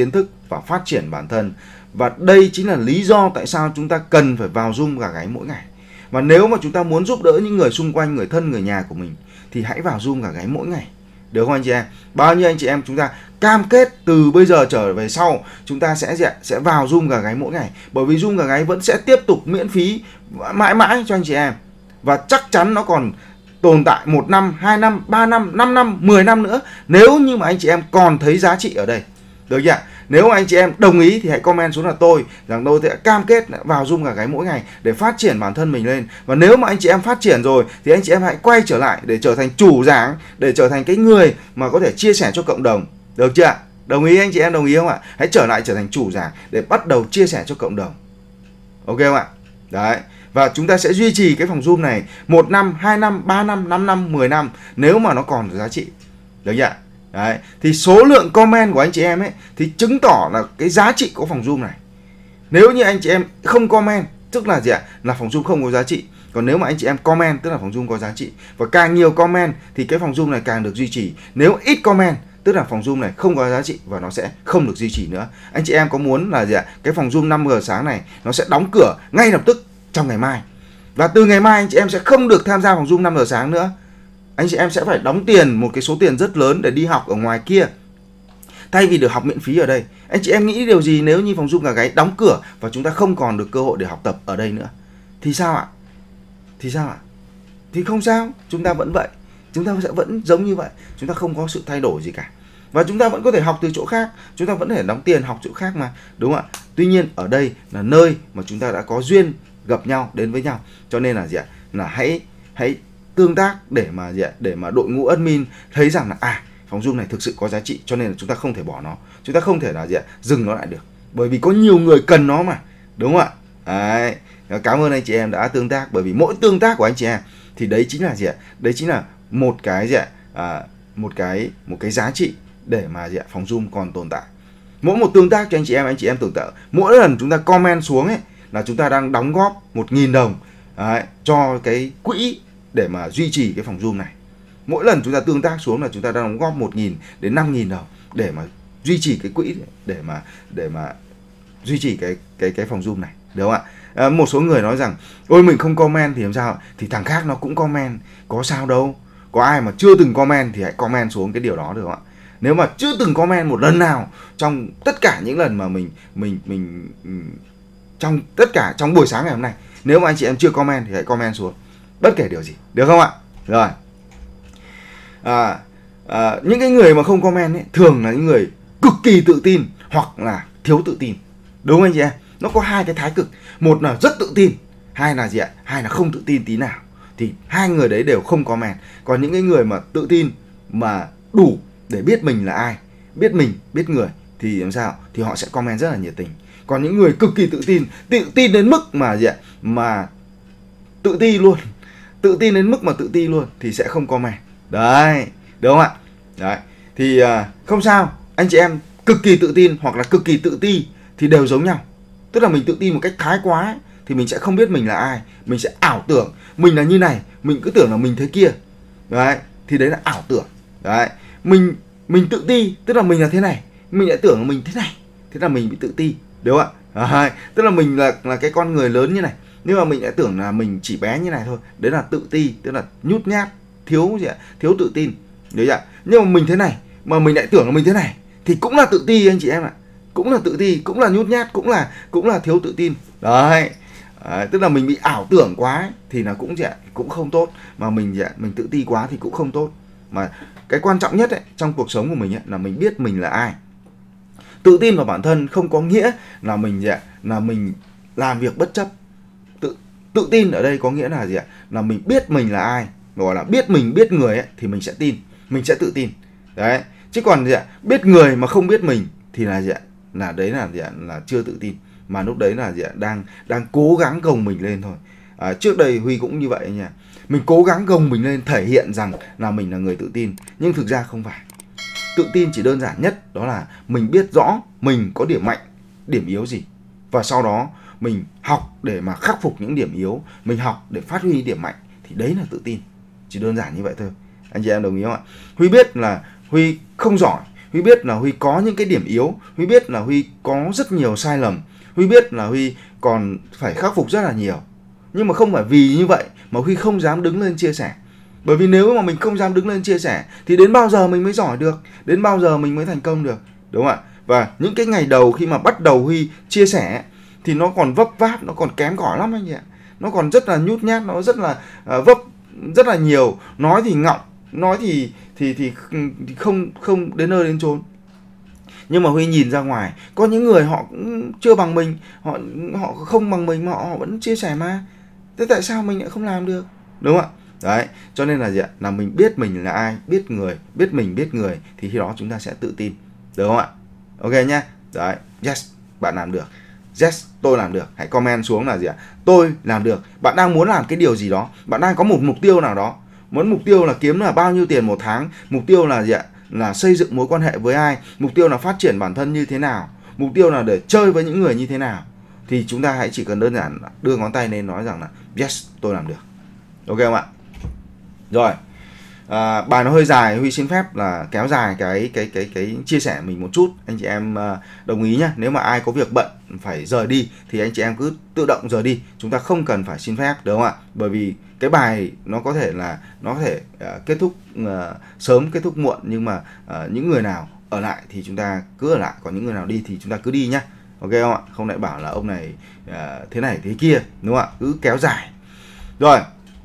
và phát triển bản thân. Và đây chính là lý do tại sao chúng ta cần phải vào Zoom Gà Gáy mỗi ngày. Và nếu mà chúng ta muốn giúp đỡ những người xung quanh, người thân, người nhà của mình thì hãy vào Zoom Gà Gáy mỗi ngày. Được không anh chị em? Bao nhiêu anh chị em chúng ta cam kết từ bây giờ trở về sau chúng ta sẽ vào Zoom Gà Gáy mỗi ngày. Bởi vì Zoom Gà Gáy vẫn sẽ tiếp tục miễn phí mãi mãi cho anh chị em. Và chắc chắn nó còn tồn tại 1 năm, 2 năm, 3 năm, 5 năm, 10 năm nữa nếu như mà anh chị em còn thấy giá trị ở đây. Được chưa? Nếu anh chị em đồng ý thì hãy comment xuống là tôi sẽ cam kết vào Zoom Gà Gáy mỗi ngày để phát triển bản thân mình lên. Và nếu mà anh chị em phát triển rồi thì anh chị em hãy quay trở lại để trở thành chủ giảng, để trở thành cái người mà có thể chia sẻ cho cộng đồng. Được chưa? Đồng ý anh chị em, đồng ý không ạ? Hãy trở lại trở thành chủ giảng để bắt đầu chia sẻ cho cộng đồng. Ok không ạ? Đấy. Và chúng ta sẽ duy trì cái phòng Zoom này 1 năm, 2 năm, 3 năm, 5 năm, 10 năm nếu mà nó còn giá trị. Được chưa? Đấy. Thì số lượng comment của anh chị em ấy thì chứng tỏ là cái giá trị của phòng Zoom này. Nếu như anh chị em không comment tức là gì ạ? Là phòng Zoom không có giá trị. Còn nếu mà anh chị em comment tức là phòng Zoom có giá trị. Và càng nhiều comment thì cái phòng Zoom này càng được duy trì. Nếu ít comment tức là phòng Zoom này không có giá trị và nó sẽ không được duy trì nữa. Anh chị em có muốn là gì ạ? Cái phòng Zoom 5G sáng này nó sẽ đóng cửa ngay lập tức trong ngày mai. Và từ ngày mai anh chị em sẽ không được tham gia phòng Zoom 5G sáng nữa. Anh chị em sẽ phải đóng tiền, một cái số tiền rất lớn để đi học ở ngoài kia thay vì được học miễn phí ở đây. Anh chị em nghĩ điều gì nếu như phòng Zoom Gà Gáy đóng cửa và chúng ta không còn được cơ hội để học tập ở đây nữa? Thì sao ạ? Thì sao ạ? Thì không sao, chúng ta vẫn vậy. Chúng ta sẽ vẫn giống như vậy. Chúng ta không có sự thay đổi gì cả. Và chúng ta vẫn có thể học từ chỗ khác. Chúng ta vẫn có thể đóng tiền học chỗ khác mà. Đúng không ạ? Tuy nhiên ở đây là nơi mà chúng ta đã có duyên gặp nhau, đến với nhau. Cho nên là gì ạ? Là hãy tương tác để mà gì ạ? Để mà đội ngũ admin thấy rằng là phòng Zoom này thực sự có giá trị, cho nên là chúng ta không thể bỏ nó. Chúng ta không thể là gì ạ? Dừng nó lại được. Bởi vì có nhiều người cần nó mà. Đúng không ạ? Đấy. Cảm ơn anh chị em đã tương tác, bởi vì mỗi tương tác của anh chị em thì đấy chính là gì ạ? Đấy chính là một cái gì ạ? Một cái giá trị để mà gì ạ? Phòng Zoom còn tồn tại. Mỗi một tương tác cho anh chị em tưởng tượng mỗi lần chúng ta comment xuống ấy là chúng ta đang đóng góp 1.000 đồng đấy, cho cái quỹ để mà duy trì cái phòng Zoom này. Mỗi lần chúng ta tương tác xuống là chúng ta đang đóng góp 1.000 đến 5.000 đồng để mà duy trì cái quỹ, để mà duy trì cái phòng Zoom này, được không ạ? Một số người nói rằng ôi mình không comment thì làm sao? Thì thằng khác nó cũng comment, có sao đâu. Có ai mà chưa từng comment thì hãy comment xuống cái điều đó, được không ạ? Nếu mà chưa từng comment một lần nào trong tất cả những lần mà mình trong buổi sáng ngày hôm nay, nếu mà anh chị em chưa comment thì hãy comment xuống bất kể điều gì, được không ạ? Rồi. Những cái người mà không comment ấy, thường là những người cực kỳ tự tin hoặc là thiếu tự tin. Đúng không anh chị em? Nó có hai cái thái cực. Một là rất tự tin, hai là gì ạ? Hai là không tự tin tí nào. Thì hai người đấy đều không comment. Còn những cái người mà tự tin mà đủ để biết mình là ai, biết mình, biết người thì làm sao? Thì họ sẽ comment rất là nhiệt tình. Còn những người cực kỳ tự tin đến mức mà gì ạ? Mà tự ti luôn. Tự tin đến mức mà tự ti luôn thì sẽ không comment. Đấy, đúng không ạ? Đấy. Thì không sao, anh chị em cực kỳ tự tin hoặc là cực kỳ tự ti thì đều giống nhau. Tức là mình tự tin một cách thái quá ấy, thì mình sẽ không biết mình là ai, mình sẽ ảo tưởng mình là như này, mình cứ tưởng là mình thế kia. Đấy, thì đấy là ảo tưởng. Đấy, mình tự ti tức là mình là thế này, mình lại tưởng là mình thế này, thế là mình bị tự ti, đúng không ạ? Đấy, tức là mình là cái con người lớn như này, nhưng mà mình lại tưởng là mình chỉ bé như này thôi, đấy là tự ti, tức là nhút nhát, thiếu gì ạ? Thiếu tự tin, đấy ạ. Nhưng mà mình thế này mà mình lại tưởng là mình thế này thì cũng là tự ti anh chị em ạ, cũng là tự ti, cũng là nhút nhát, cũng là thiếu tự tin. Đấy. Tức là mình bị ảo tưởng quá ấy, thì là cũng không tốt, mà mình tự ti quá thì cũng không tốt. Mà cái quan trọng nhất ấy, trong cuộc sống của mình ấy, là mình biết mình là ai. Tự tin vào bản thân không có nghĩa là mình làm việc bất chấp. Tự tin ở đây có nghĩa là gì ạ? Là mình biết mình là ai, gọi là biết mình biết người ấy, thì mình sẽ tin, mình sẽ tự tin. Đấy. Chứ còn gì ạ? Biết người mà không biết mình thì là gì ạ? Là đấy là gì ạ? Là chưa tự tin, mà lúc đấy là gì ạ? Đang cố gắng gồng mình lên thôi. Trước đây Huy cũng như vậy nha. Mình cố gắng gồng mình lên thể hiện rằng là mình là người tự tin, nhưng thực ra không phải. Tự tin chỉ đơn giản nhất đó là mình biết rõ mình có điểm mạnh, điểm yếu gì, và sau đó mình học để mà khắc phục những điểm yếu, mình học để phát huy điểm mạnh, thì đấy là tự tin. Chỉ đơn giản như vậy thôi. Anh chị em đồng ý không ạ? Huy biết là Huy không giỏi, Huy biết là Huy có những cái điểm yếu, Huy biết là Huy có rất nhiều sai lầm, Huy biết là Huy còn phải khắc phục rất là nhiều. Nhưng mà không phải vì như vậy mà Huy không dám đứng lên chia sẻ. Bởi vì nếu mà mình không dám đứng lên chia sẻ thì đến bao giờ mình mới giỏi được, đến bao giờ mình mới thành công được, đúng không ạ? Và những cái ngày đầu khi mà bắt đầu Huy chia sẻ thì nó còn vấp váp, nó còn kém cỏi lắm anh chị ạ. Nó còn rất là nhút nhát, nó rất là vấp rất là nhiều, nói thì ngọng, nói thì không đến nơi đến chốn. Nhưng mà Huy nhìn ra ngoài, có những người họ cũng chưa bằng mình, họ không bằng mình mà họ vẫn chia sẻ mà. Thế tại sao mình lại không làm được? Đúng không ạ? Đấy, cho nên là gì ạ? Là mình biết mình là ai, biết người, biết mình biết người thì khi đó chúng ta sẽ tự tin. Được không ạ? Ok nhá. Đấy, yes, bạn làm được. Yes, tôi làm được. Hãy comment xuống là gì ạ? Tôi làm được. Bạn đang muốn làm cái điều gì đó, bạn đang có một mục tiêu nào đó. Muốn mục tiêu là kiếm là bao nhiêu tiền một tháng, mục tiêu là gì ạ? Là xây dựng mối quan hệ với ai, mục tiêu là phát triển bản thân như thế nào, mục tiêu là để chơi với những người như thế nào, thì chúng ta hãy chỉ cần đơn giản đưa ngón tay lên nói rằng là yes, tôi làm được. Ok không ạ? Rồi, bài nó hơi dài, Huy xin phép là kéo dài cái chia sẻ mình một chút. Anh chị em đồng ý nhé. Nếu mà ai có việc bận phải rời đi thì anh chị em cứ tự động rời đi, chúng ta không cần phải xin phép, đúng không ạ? Bởi vì cái bài nó có thể kết thúc sớm, kết thúc muộn, nhưng mà những người nào ở lại thì chúng ta cứ ở lại, còn những người nào đi thì chúng ta cứ đi nhá. Ok không ạ? Không lại bảo là ông này thế này thế kia, đúng không ạ? Cứ kéo dài. Rồi,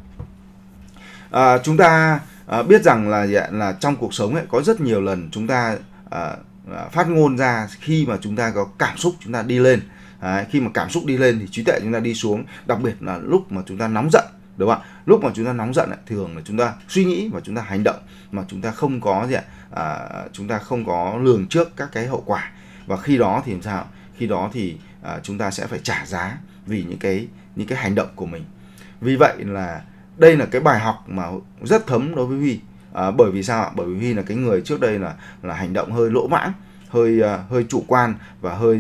chúng ta biết rằng là trong cuộc sống ấy, có rất nhiều lần chúng ta phát ngôn ra khi mà chúng ta có cảm xúc, chúng ta đi lên. Khi mà cảm xúc đi lên thì trí tuệ chúng ta đi xuống, đặc biệt là lúc mà chúng ta nóng giận, đúng không ạ? Lúc mà chúng ta nóng giận ấy, thường là chúng ta suy nghĩ và chúng ta hành động mà chúng ta không có chúng ta không có lường trước các cái hậu quả. Và khi đó thì làm sao? Khi đó thì chúng ta sẽ phải trả giá vì những cái hành động của mình. Vì vậy là đây là cái bài học mà rất thấm đối với Huy. Bởi vì sao ạ? Bởi vì Huy là cái người trước đây là hành động hơi lỗ mãng, hơi chủ quan và hơi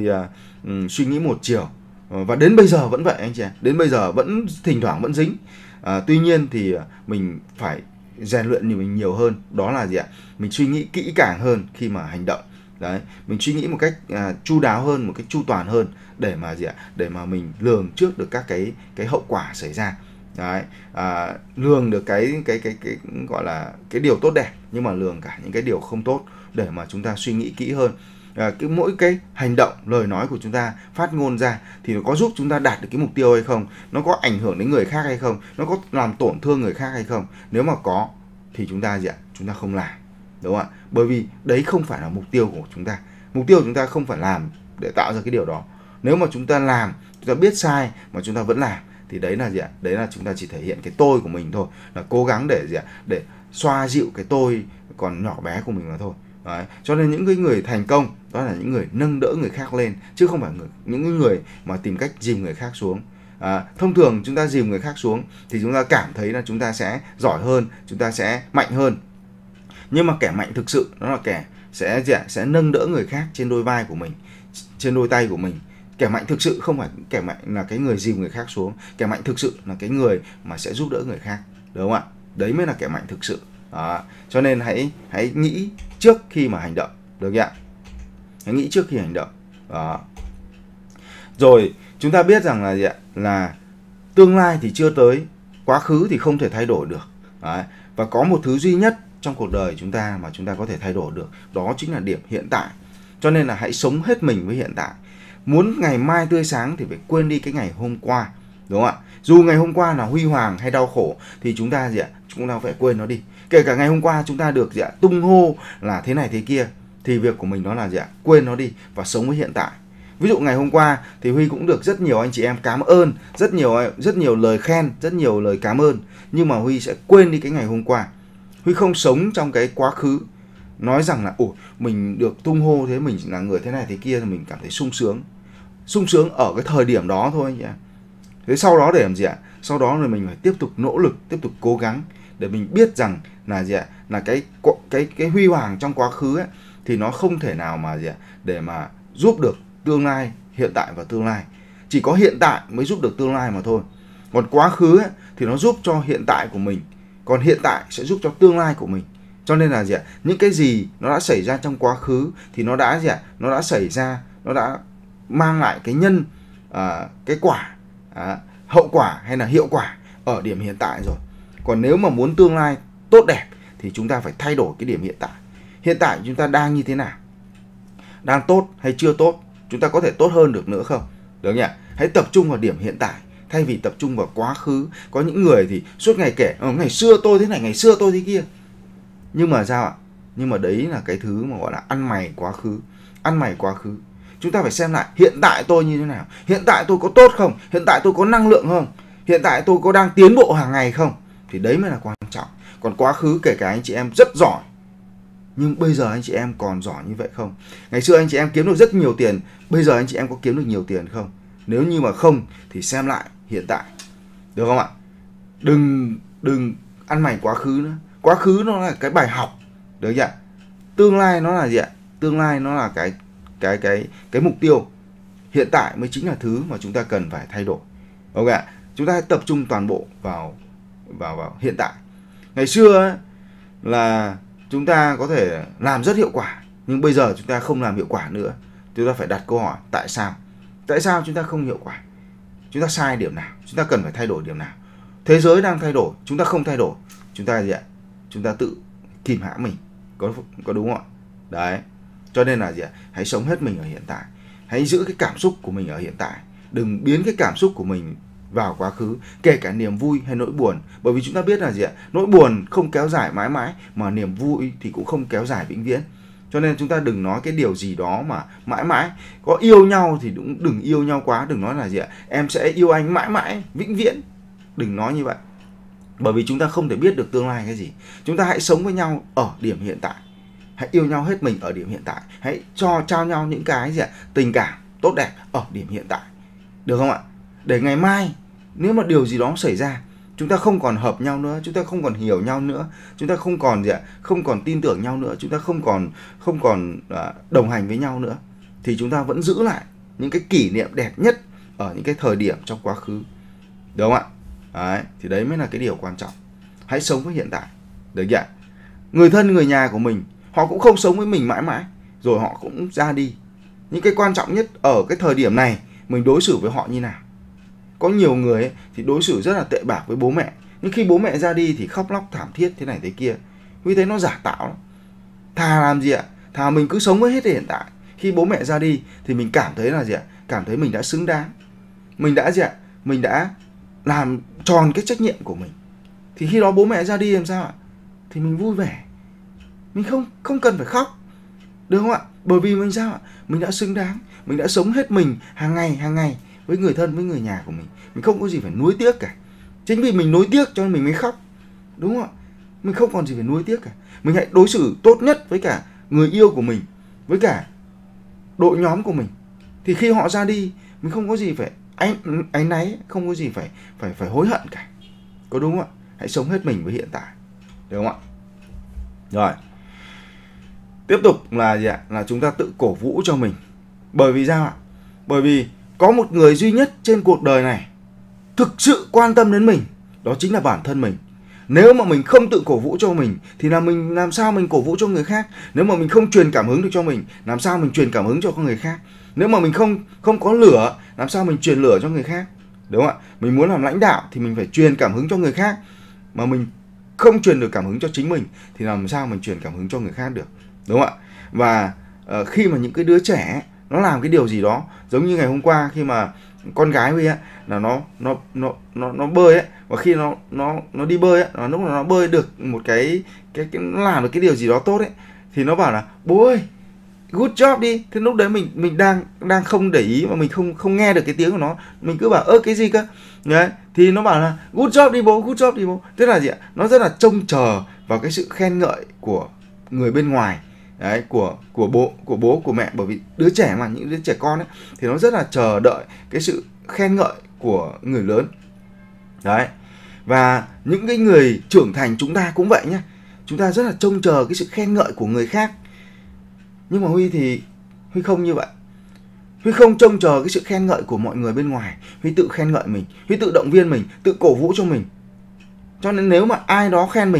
suy nghĩ một chiều. Và đến bây giờ vẫn vậy anh chị. Đến bây giờ vẫn thỉnh thoảng vẫn dính. Tuy nhiên thì mình phải rèn luyện mình nhiều hơn. Đó là gì ạ? Mình suy nghĩ kỹ càng hơn khi mà hành động. Đấy, mình suy nghĩ một cách chu đáo hơn, một cách chu toàn hơn để mà gì ạ? Để mà mình lường trước được các cái hậu quả xảy ra. Đấy, lường được cái gọi là cái điều tốt đẹp, nhưng mà lường cả những cái điều không tốt để mà chúng ta suy nghĩ kỹ hơn. Mỗi cái hành động, lời nói của chúng ta phát ngôn ra thì nó có giúp chúng ta đạt được cái mục tiêu hay không, nó có ảnh hưởng đến người khác hay không, nó có làm tổn thương người khác hay không. Nếu mà có thì chúng ta chúng ta không làm, đúng không ạ? Bởi vì đấy không phải là mục tiêu của chúng ta. Mục tiêu của chúng ta không phải làm để tạo ra cái điều đó. Nếu mà chúng ta làm, chúng ta biết sai mà chúng ta vẫn làm thì đấy là đấy là chúng ta chỉ thể hiện cái tôi của mình thôi, là cố gắng để để xoa dịu cái tôi còn nhỏ bé của mình mà thôi. Đấy. Cho nên những cái người thành công đó là những người nâng đỡ người khác lên, chứ không phải những người mà tìm cách dìm người khác xuống. Thông thường chúng ta dìm người khác xuống thì chúng ta cảm thấy là chúng ta sẽ giỏi hơn, chúng ta sẽ mạnh hơn. Nhưng mà kẻ mạnh thực sự đó là kẻ sẽ nâng đỡ người khác trên đôi vai của mình, trên đôi tay của mình. Kẻ mạnh thực sự không phải kẻ mạnh là cái người dìm người khác xuống. Kẻ mạnh thực sự là cái người mà sẽ giúp đỡ người khác, đúng không ạ? Đấy mới là kẻ mạnh thực sự. Cho nên hãy nghĩ trước khi mà hành động, được chưa ạ? Hãy nghĩ trước khi hành động. Rồi chúng ta biết rằng là tương lai thì chưa tới, quá khứ thì không thể thay đổi được. Và có một thứ duy nhất trong cuộc đời chúng ta mà chúng ta có thể thay đổi được, đó chính là điểm hiện tại. Cho nên là hãy sống hết mình với hiện tại. Muốn ngày mai tươi sáng thì phải quên đi cái ngày hôm qua, đúng không ạ? Dù ngày hôm qua là huy hoàng hay đau khổ thì chúng ta chúng ta phải quên nó đi. Kể cả ngày hôm qua chúng ta được tung hô là thế này thế kia thì việc của mình đó là quên nó đi và sống với hiện tại. Ví dụ ngày hôm qua thì Huy cũng được rất nhiều anh chị em cảm ơn, rất nhiều lời khen, rất nhiều lời cảm ơn, nhưng mà Huy sẽ quên đi cái ngày hôm qua. Huy không sống trong cái quá khứ, nói rằng là mình được tung hô thế, mình là người thế này thế kia thì mình cảm thấy sung sướng ở cái thời điểm đó thôi anh chị. Thế sau đó để làm gì ạ? Sau đó là mình phải tiếp tục nỗ lực, tiếp tục cố gắng để mình biết rằng là là cái huy hoàng trong quá khứ ấy, thì nó không thể nào mà để mà giúp được tương lai, hiện tại và tương lai. Chỉ có hiện tại mới giúp được tương lai mà thôi. Còn quá khứ ấy, thì nó giúp cho hiện tại của mình, còn hiện tại sẽ giúp cho tương lai của mình. Cho nên là gì ạ? Những cái gì nó đã xảy ra trong quá khứ thì nó đã gì ạ? Nó đã xảy ra, nó đã mang lại cái cái quả, hậu quả hay là hiệu quả ở điểm hiện tại rồi. Còn nếu mà muốn tương lai tốt đẹp thì chúng ta phải thay đổi cái điểm hiện tại. Hiện tại chúng ta đang như thế nào? Đang tốt hay chưa tốt? Chúng ta có thể tốt hơn được nữa không? Được nhỉ? Hãy tập trung vào điểm hiện tại thay vì tập trung vào quá khứ. Có những người thì suốt ngày kể ngày xưa tôi thế này, ngày xưa tôi thế kia. Nhưng mà sao ạ? Nhưng mà đấy là cái thứ mà gọi là ăn mày quá khứ. Ăn mày quá khứ. Chúng ta phải xem lại hiện tại tôi như thế nào. Hiện tại tôi có tốt không? Hiện tại tôi có năng lượng không? Hiện tại tôi có đang tiến bộ hàng ngày không? Thì đấy mới là quan trọng. Còn quá khứ kể cả anh chị em rất giỏi, nhưng bây giờ anh chị em còn giỏi như vậy không? Ngày xưa anh chị em kiếm được rất nhiều tiền, bây giờ anh chị em có kiếm được nhiều tiền không? Nếu như mà không thì xem lại hiện tại. Được không ạ? Đừng ăn mày quá khứ nữa. Quá khứ nó là cái bài học. Được chưa? Tương lai nó là gì ạ? Tương lai nó là cái mục tiêu. Hiện tại mới chính là thứ mà chúng ta cần phải thay đổi. Ok ạ? Chúng ta hãy tập trung toàn bộ vào hiện tại. Ngày xưa ấy, là chúng ta có thể làm rất hiệu quả, nhưng bây giờ chúng ta không làm hiệu quả nữa. Chúng ta phải đặt câu hỏi tại sao? Tại sao chúng ta không hiệu quả? Chúng ta sai điểm nào? Chúng ta cần phải thay đổi điểm nào? Thế giới đang thay đổi, chúng ta không thay đổi, chúng ta gì ạ? Chúng ta tự kìm hãm mình. Có đúng không ạ? Đấy. Cho nên là gì ạ? Hãy sống hết mình ở hiện tại. Hãy giữ cái cảm xúc của mình ở hiện tại. Đừng biến cái cảm xúc của mình vào quá khứ, kể cả niềm vui hay nỗi buồn. Bởi vì chúng ta biết là gì ạ? Nỗi buồn không kéo dài mãi mãi, mà niềm vui thì cũng không kéo dài vĩnh viễn. Cho nên chúng ta đừng nói cái điều gì đó mà mãi mãi. Có yêu nhau thì cũng đừng yêu nhau quá. Đừng nói là gì ạ? Em sẽ yêu anh mãi mãi, vĩnh viễn. Đừng nói như vậy. Bởi vì chúng ta không thể biết được tương lai cái gì. Chúng ta hãy sống với nhau ở điểm hiện tại. Hãy yêu nhau hết mình ở điểm hiện tại. Hãy trao nhau những cái gì ạ? Tình cảm tốt đẹp ở điểm hiện tại. Được không ạ? Để ngày mai nếu mà điều gì đó xảy ra, chúng ta không còn hợp nhau nữa, chúng ta không còn hiểu nhau nữa, chúng ta không còn gì ạ? Không còn tin tưởng nhau nữa, chúng ta không còn đồng hành với nhau nữa, thì chúng ta vẫn giữ lại những cái kỷ niệm đẹp nhất ở những cái thời điểm trong quá khứ. Được không ạ? Đấy, thì đấy mới là cái điều quan trọng. Hãy sống với hiện tại. Được chưa? Người thân, người nhà của mình, họ cũng không sống với mình mãi mãi, rồi họ cũng ra đi. Những cái quan trọng nhất ở cái thời điểm này, mình đối xử với họ như nào. Có nhiều người ấy, thì đối xử rất là tệ bạc với bố mẹ, nhưng khi bố mẹ ra đi thì khóc lóc thảm thiết thế này thế kia. Vì thế nó giả tạo lắm. Thà làm gì ạ? Thà mình cứ sống với hết hiện tại. Khi bố mẹ ra đi thì mình cảm thấy là gì ạ? Cảm thấy mình đã xứng đáng. Mình đã gì ạ? Mình đã làm tròn cái trách nhiệm của mình. Thì khi đó bố mẹ ra đi làm sao ạ? Thì mình vui vẻ. Mình không cần phải khóc. Được không ạ? Bởi vì mình sao ạ? Mình đã xứng đáng. Mình đã sống hết mình hàng ngày với người thân, với người nhà của mình. Mình không có gì phải nuối tiếc cả. Chính vì mình nuối tiếc cho nên mình mới khóc. Đúng không ạ? Mình không còn gì phải nuối tiếc cả. Mình hãy đối xử tốt nhất với cả người yêu của mình, với cả đội nhóm của mình. Thì khi họ ra đi, mình không có gì phải áy náy, không có gì phải hối hận cả. Có đúng không ạ? Hãy sống hết mình với hiện tại. Được không ạ? Rồi. Tiếp tục là gì ạ? Là chúng ta tự cổ vũ cho mình. Bởi vì sao ạ? Bởi vì có một người duy nhất trên cuộc đời này thực sự quan tâm đến mình, đó chính là bản thân mình. Nếu mà mình không tự cổ vũ cho mình thì mình làm sao mình cổ vũ cho người khác? Nếu mà mình không truyền cảm hứng được cho mình, làm sao mình truyền cảm hứng cho người khác? Nếu mà mình không có lửa, làm sao mình truyền lửa cho người khác? Đúng không ạ? Mình muốn làm lãnh đạo thì mình phải truyền cảm hứng cho người khác. Mà mình không truyền được cảm hứng cho chính mình thì làm sao mình truyền cảm hứng cho người khác được? Đúng không ạ? Và khi mà những cái đứa trẻ nó làm cái điều gì đó, giống như ngày hôm qua khi mà con gái Huy ấy, là nó bơi ấy, và khi nó đi bơi ấy, lúc nó bơi được một cái nó làm được cái điều gì đó tốt ấy, thì nó bảo là bố ơi good job đi. Thế lúc đấy mình đang không để ý, mà mình không nghe được cái tiếng của nó, mình cứ bảo cái gì cơ đấy, thì nó bảo là good job đi bố, good job đi bố. Tức là gì ạ? Nó rất là trông chờ vào cái sự khen ngợi của người bên ngoài. Đấy, của bố của mẹ. Bởi vì đứa trẻ mà, những đứa trẻ con ấy, thì nó rất là chờ đợi cái sự khen ngợi của người lớn. Đấy. Và những cái người trưởng thành chúng ta cũng vậy nhé. Chúng ta rất là trông chờ cái sự khen ngợi của người khác. Nhưng mà Huy không như vậy. Huy không trông chờ cái sự khen ngợi của mọi người bên ngoài. Huy tự khen ngợi mình, Huy tự động viên mình, tự cổ vũ cho mình. Cho nên nếu mà ai đó khen mình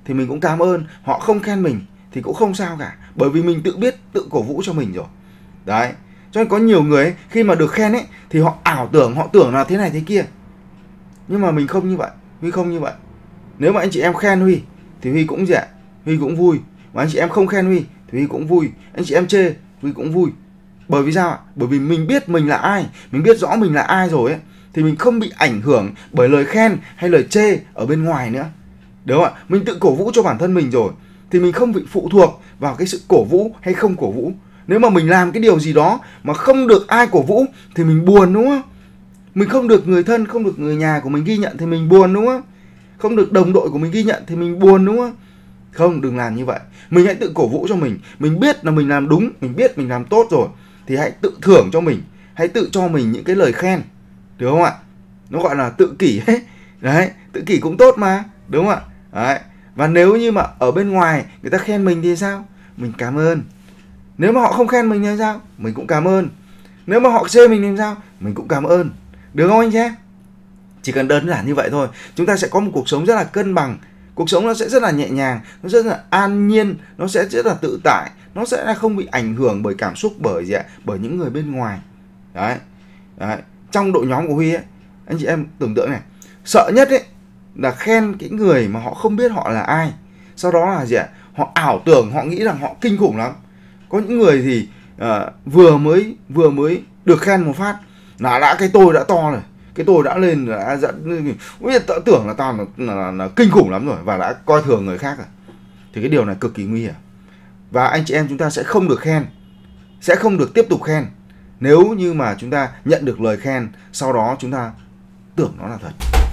thì mình cũng cảm ơn, họ không khen mình thì cũng không sao cả, bởi vì mình tự biết tự cổ vũ cho mình rồi. Đấy, cho nên có nhiều người ấy, khi mà được khen ấy thì họ ảo tưởng, họ tưởng là thế này thế kia, nhưng mà mình không như vậy, Huy không như vậy. Nếu mà anh chị em khen Huy thì Huy cũng dạ, Huy cũng vui, mà anh chị em không khen Huy thì Huy cũng vui, anh chị em chê Huy cũng vui. Bởi vì sao ạ? Bởi vì mình biết mình là ai, mình biết rõ mình là ai rồi ấy, thì mình không bị ảnh hưởng bởi lời khen hay lời chê ở bên ngoài nữa, đúng không ạ? Mình tự cổ vũ cho bản thân mình rồi thì mình không bị phụ thuộc vào cái sự cổ vũ hay không cổ vũ. Nếu mà mình làm cái điều gì đó mà không được ai cổ vũ thì mình buồn, đúng không? Mình không được người thân, không được người nhà của mình ghi nhận thì mình buồn, đúng không? Không được đồng đội của mình ghi nhận thì mình buồn, đúng không? Không, đừng làm như vậy. Mình hãy tự cổ vũ cho mình. Mình biết là mình làm đúng, mình biết mình làm tốt rồi thì hãy tự thưởng cho mình, hãy tự cho mình những cái lời khen, được không ạ? Nó gọi là tự kỷ ấy. Đấy, tự kỷ cũng tốt mà, đúng không ạ? Đấy. Và nếu như mà ở bên ngoài người ta khen mình thì sao? Mình cảm ơn. Nếu mà họ không khen mình thì sao? Mình cũng cảm ơn. Nếu mà họ chê mình thì sao? Mình cũng cảm ơn. Được không anh chị? Chỉ cần đơn giản như vậy thôi, chúng ta sẽ có một cuộc sống rất là cân bằng. Cuộc sống nó sẽ rất là nhẹ nhàng, nó rất là an nhiên, nó sẽ rất là tự tại, nó sẽ là không bị ảnh hưởng bởi cảm xúc, bởi gì ạ? Bởi những người bên ngoài. Đấy. Đấy. Trong đội nhóm của Huy ấy, anh chị em tưởng tượng này, sợ nhất ấy là khen cái người mà họ không biết họ là ai. Sau đó là gì ạ? Họ ảo tưởng, họ nghĩ rằng họ kinh khủng lắm. Có những người thì vừa mới được khen một phát là đã cái tôi đã to rồi, cái tôi đã lên, đã dẫn, tưởng là tao là kinh khủng lắm rồi và đã coi thường người khác rồi. Thì cái điều này cực kỳ nguy hiểm. Và anh chị em chúng ta sẽ không được khen, sẽ không được tiếp tục khen nếu như mà chúng ta nhận được lời khen sau đó chúng ta tưởng nó là thật.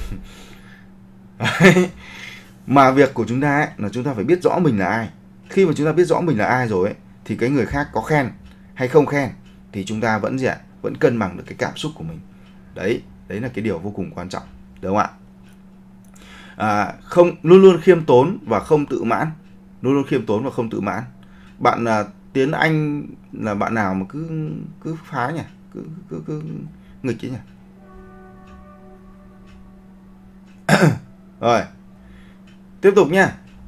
Mà việc của chúng ta ấy, là chúng ta phải biết rõ mình là ai. Khi mà chúng ta biết rõ mình là ai rồi ấy, thì cái người khác có khen hay không khen thì chúng ta vẫn vẫn cân bằng được cái cảm xúc của mình. Đấy là cái điều vô cùng quan trọng, đúng không ạ? Không, luôn luôn khiêm tốn và không tự mãn, luôn luôn khiêm tốn và không tự mãn. Bạn Tiến Anh là bạn nào mà cứ phá nhỉ, cứ nghịch ấy nhỉ. Rồi, tiếp tục nha.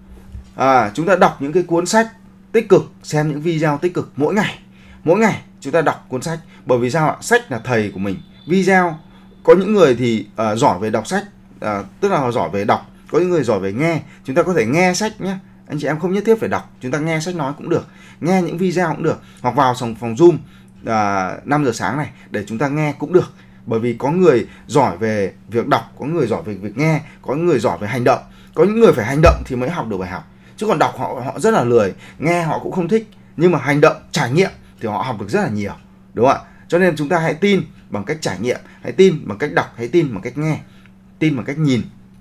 Chúng ta đọc những cái cuốn sách tích cực, xem những video tích cực mỗi ngày chúng ta đọc cuốn sách. Bởi vì sao ạ? Sách là thầy của mình. Video, có những người thì giỏi về đọc sách, tức là họ giỏi về đọc, có những người giỏi về nghe. Chúng ta có thể nghe sách nhé, anh chị em không nhất thiết phải đọc, chúng ta nghe sách nói cũng được, nghe những video cũng được, hoặc vào phòng Zoom 5 giờ sáng này để chúng ta nghe cũng được. Bởi vì có người giỏi về việc đọc, có người giỏi về việc nghe, có người giỏi về hành động. Có những người phải hành động thì mới học được bài học, chứ còn đọc họ rất là lười, nghe họ cũng không thích, nhưng mà hành động, trải nghiệm thì họ học được rất là nhiều, đúng không ạ? Cho nên chúng ta hãy tin bằng cách trải nghiệm, hãy tin bằng cách đọc, hãy tin bằng cách nghe, tin bằng cách nhìn.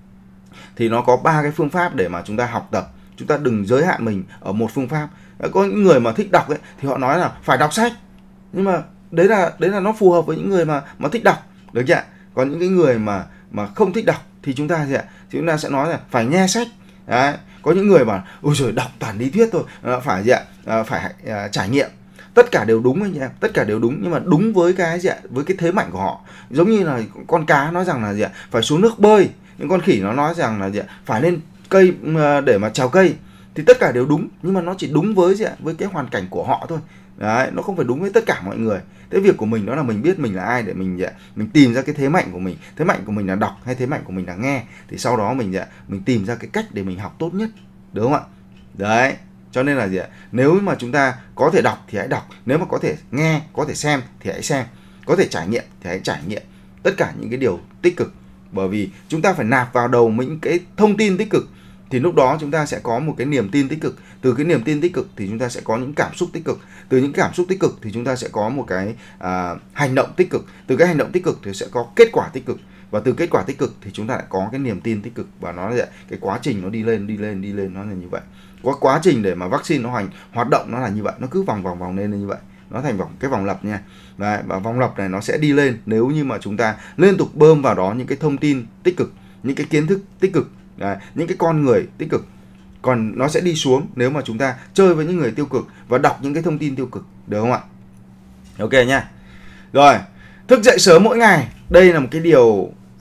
Thì nó có 3 cái phương pháp để mà chúng ta học tập. Chúng ta đừng giới hạn mình ở một phương pháp. Có những người mà thích đọc ấy thì họ nói là phải đọc sách, nhưng mà đấy là nó phù hợp với những người mà thích đọc, được chưa? Còn những cái người mà không thích đọc thì chúng ta sẽ nói là phải nghe sách. Đấy. Có những người mà ôi trời, đọc toàn lý thuyết thôi, phải trải nghiệm. Tất cả đều đúng anh chị em, tất cả đều đúng, nhưng mà đúng với cái với cái thế mạnh của họ. Giống như là con cá nói rằng là phải xuống nước bơi, những con khỉ nó nói rằng là phải lên cây để mà trèo cây. Thì tất cả đều đúng, nhưng mà nó chỉ đúng với cái hoàn cảnh của họ thôi. Đấy, nó không phải đúng với tất cả mọi người. Thế việc của mình đó là mình biết mình là ai để mình tìm ra cái thế mạnh của mình. Thế mạnh của mình là đọc hay thế mạnh của mình là nghe, thì sau đó mình tìm ra cái cách để mình học tốt nhất, đúng không ạ? Đấy, cho nên là nếu mà chúng ta có thể đọc thì hãy đọc, nếu mà có thể nghe, có thể xem thì hãy xem, có thể trải nghiệm thì hãy trải nghiệm tất cả những cái điều tích cực. Bởi vì chúng ta phải nạp vào đầu những cái thông tin tích cực thì lúc đó chúng ta sẽ có một cái niềm tin tích cực. Từ cái niềm tin tích cực thì chúng ta sẽ có những cảm xúc tích cực. Từ những cảm xúc tích cực thì chúng ta sẽ có một cái hành động tích cực. Từ cái hành động tích cực thì sẽ có kết quả tích cực. Và từ kết quả tích cực thì chúng ta lại có cái niềm tin tích cực. Và nó là cái quá trình nó đi lên nó là như vậy. Có quá trình để mà vaccine nó hoạt động nó là như vậy. Nó cứ vòng lên như vậy. Nó thành cái vòng lặp nha. Đấy, và vòng lặp này nó sẽ đi lên nếu như mà chúng ta liên tục bơm vào đó những cái thông tin tích cực, những cái kiến thức tích cực. Đấy, những cái con người tích cực. Còn nó sẽ đi xuống nếu mà chúng ta chơi với những người tiêu cực và đọc những cái thông tin tiêu cực, được không ạ? Ok nha. Rồi, thức dậy sớm mỗi ngày, đây là một cái điều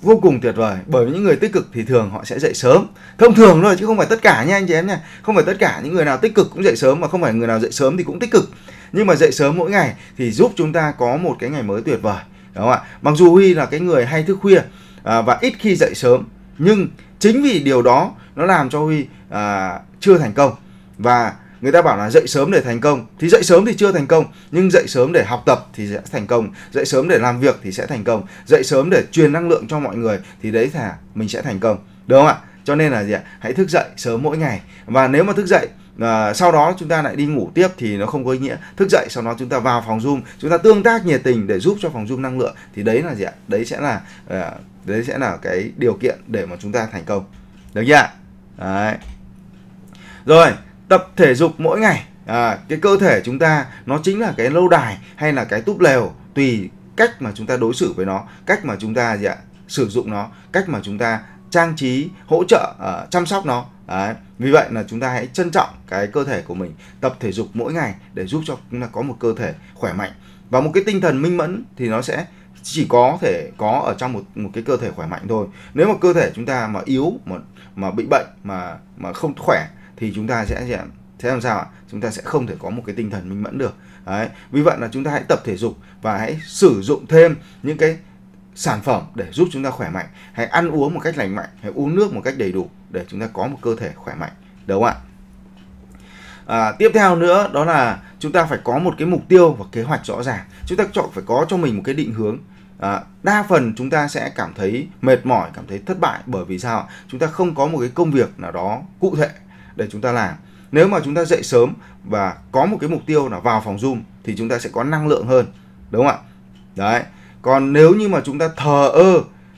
vô cùng tuyệt vời, bởi vì những người tích cực thì thường họ sẽ dậy sớm, thông thường thôi chứ không phải tất cả nha anh chị em nha, không phải tất cả những người nào tích cực cũng dậy sớm, mà không phải người nào dậy sớm thì cũng tích cực, nhưng mà dậy sớm mỗi ngày thì giúp chúng ta có một cái ngày mới tuyệt vời, đúng không ạ? Mặc dù Huy là cái người hay thức khuya và ít khi dậy sớm, nhưng chính vì điều đó nó làm cho Huy chưa thành công. Và người ta bảo là dậy sớm để thành công, thì dậy sớm thì chưa thành công, nhưng dậy sớm để học tập thì sẽ thành công, dậy sớm để làm việc thì sẽ thành công, dậy sớm để truyền năng lượng cho mọi người thì đấy là mình sẽ thành công, đúng không ạ? Cho nên là hãy thức dậy sớm mỗi ngày. Và nếu mà thức dậy sau đó chúng ta lại đi ngủ tiếp thì nó không có ý nghĩa. Thức dậy sau đó chúng ta vào phòng Zoom, chúng ta tương tác nhiệt tình để giúp cho phòng Zoom năng lượng, thì đấy là đấy sẽ là cái điều kiện để mà chúng ta thành công, được chưa? Đấy. Rồi, tập thể dục mỗi ngày. Cái cơ thể chúng ta nó chính là cái lâu đài hay là cái túp lều, tùy cách mà chúng ta đối xử với nó, cách mà chúng ta sử dụng nó, cách mà chúng ta trang trí, hỗ trợ, chăm sóc nó. Đấy. Vì vậy là chúng ta hãy trân trọng cái cơ thể của mình, tập thể dục mỗi ngày để giúp cho chúng ta có một cơ thể khỏe mạnh và một cái tinh thần minh mẫn, thì nó sẽ chỉ có thể có ở trong một cái cơ thể khỏe mạnh thôi. Nếu mà cơ thể chúng ta mà yếu, mà bị bệnh, mà không khỏe thì chúng ta sẽ làm sao ạ? Chúng ta sẽ không thể có một cái tinh thần minh mẫn được. Đấy. Vì vậy là chúng ta hãy tập thể dục và hãy sử dụng thêm những cái sản phẩm để giúp chúng ta khỏe mạnh. Hãy ăn uống một cách lành mạnh, hãy uống nước một cách đầy đủ để chúng ta có một cơ thể khỏe mạnh, đúng không ạ? Tiếp theo nữa đó là chúng ta phải có một cái mục tiêu và kế hoạch rõ ràng. Chúng ta phải có cho mình một cái định hướng. Đa phần chúng ta sẽ cảm thấy mệt mỏi, cảm thấy thất bại, bởi vì sao? Chúng ta không có một cái công việc nào đó cụ thể để chúng ta làm. Nếu mà chúng ta dậy sớm và có một cái mục tiêu là vào phòng Zoom thì chúng ta sẽ có năng lượng hơn, đúng không ạ? Đấy. Còn nếu như mà chúng ta thờ ơ,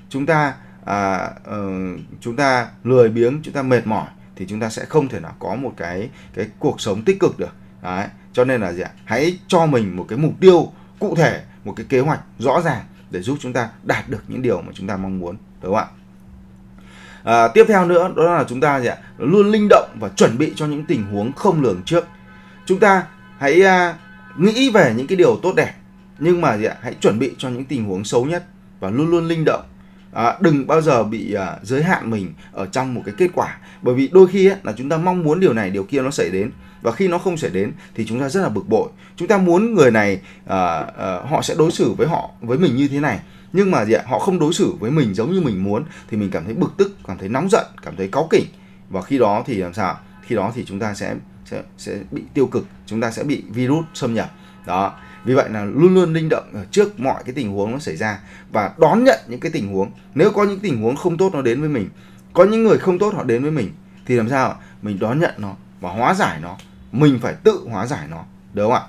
chúng ta lười biếng, chúng ta mệt mỏi thì chúng ta sẽ không thể nào có một cái cuộc sống tích cực được. Đấy. Cho nên là hãy cho mình một cái mục tiêu cụ thể, một cái kế hoạch rõ ràng để giúp chúng ta đạt được những điều mà chúng ta mong muốn, đúng không ạ? Tiếp theo nữa đó là chúng ta luôn linh động và chuẩn bị cho những tình huống không lường trước. Chúng ta hãy nghĩ về những cái điều tốt đẹp, nhưng mà hãy chuẩn bị cho những tình huống xấu nhất và luôn luôn linh động. Đừng bao giờ bị giới hạn mình ở trong một cái kết quả, bởi vì đôi khi là chúng ta mong muốn điều này điều kia nó xảy đến, và khi nó không xảy đến thì chúng ta rất là bực bội. Chúng ta muốn người này họ sẽ đối xử với mình như thế này, nhưng mà họ không đối xử với mình giống như mình muốn, thì mình cảm thấy bực tức, cảm thấy nóng giận, cảm thấy cáu kỉnh, và khi đó thì làm sao? Khi đó thì chúng ta sẽ bị tiêu cực, chúng ta sẽ bị virus xâm nhập đó. Vì vậy là luôn luôn linh động ở trước mọi cái tình huống nó xảy ra và đón nhận những cái tình huống. Nếu có những tình huống không tốt nó đến với mình, có những người không tốt họ đến với mình, thì làm sao? Mình đón nhận nó và hóa giải nó. Mình phải tự hóa giải nó, đúng không ạ?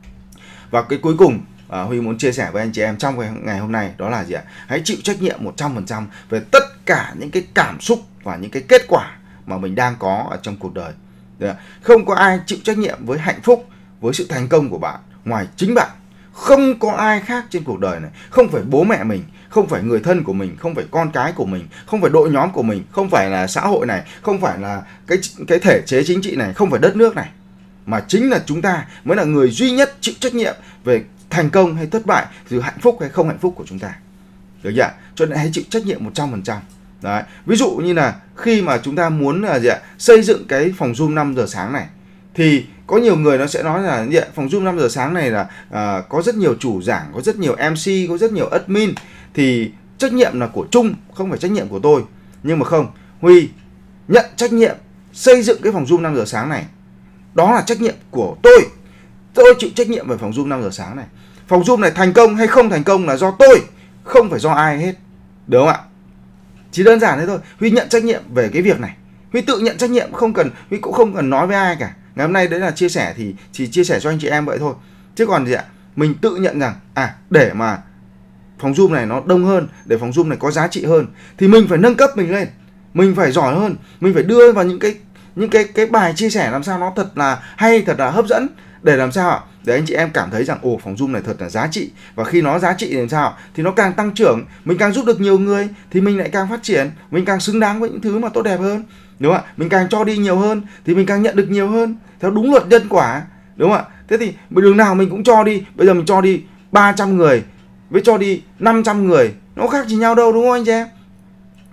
Và cái cuối cùng Huy muốn chia sẻ với anh chị em trong ngày hôm nay đó là hãy chịu trách nhiệm 100% về tất cả những cái cảm xúc và những cái kết quả mà mình đang có ở trong cuộc đời. Không có ai chịu trách nhiệm với hạnh phúc, với sự thành công của bạn ngoài chính bạn. Không có ai khác trên cuộc đời này. Không phải bố mẹ mình, không phải người thân của mình, không phải con cái của mình, không phải đội nhóm của mình, không phải là xã hội này, không phải là cái thể chế chính trị này, không phải đất nước này, mà chính là chúng ta mới là người duy nhất chịu trách nhiệm về thành công hay thất bại, dù hạnh phúc hay không hạnh phúc của chúng ta, được chưa? Cho nên hãy chịu trách nhiệm 100%. Đấy. Ví dụ như là khi mà chúng ta muốn xây dựng cái phòng Zoom 5 giờ sáng này, thì có nhiều người nó sẽ nói là phòng Zoom 5 giờ sáng này là có rất nhiều chủ giảng, có rất nhiều MC, có rất nhiều admin, thì trách nhiệm là của chung, không phải trách nhiệm của tôi. Nhưng mà không, Huy nhận trách nhiệm xây dựng cái phòng Zoom 5 giờ sáng này. Đó là trách nhiệm của tôi. Tôi chịu trách nhiệm về phòng Zoom 5 giờ sáng này. Phòng Zoom này thành công hay không thành công là do tôi, không phải do ai hết, đúng không ạ? Chỉ đơn giản thế thôi. Huy nhận trách nhiệm về cái việc này. Huy tự nhận trách nhiệm, Huy cũng không cần nói với ai cả. Ngày hôm nay đấy là chia sẻ thì chỉ chia sẻ cho anh chị em vậy thôi. Chứ còn mình tự nhận rằng để mà phòng Zoom này nó đông hơn, để phòng Zoom này có giá trị hơn, thì mình phải nâng cấp mình lên, mình phải giỏi hơn, mình phải đưa vào những cái bài chia sẻ làm sao nó thật là hay, thật là hấp dẫn, để làm sao ạ? Để anh chị em cảm thấy rằng phòng Zoom này thật là giá trị. Và khi nó giá trị thì làm sao? Thì nó càng tăng trưởng, mình càng giúp được nhiều người, thì mình lại càng phát triển, mình càng xứng đáng với những thứ mà tốt đẹp hơn, đúng không ạ? Mình càng cho đi nhiều hơn thì mình càng nhận được nhiều hơn, theo đúng luật nhân quả, đúng không ạ? Thế thì đường nào mình cũng cho đi. Bây giờ mình cho đi 300 người với cho đi 500 người, nó khác gì nhau đâu, đúng không anh chị em?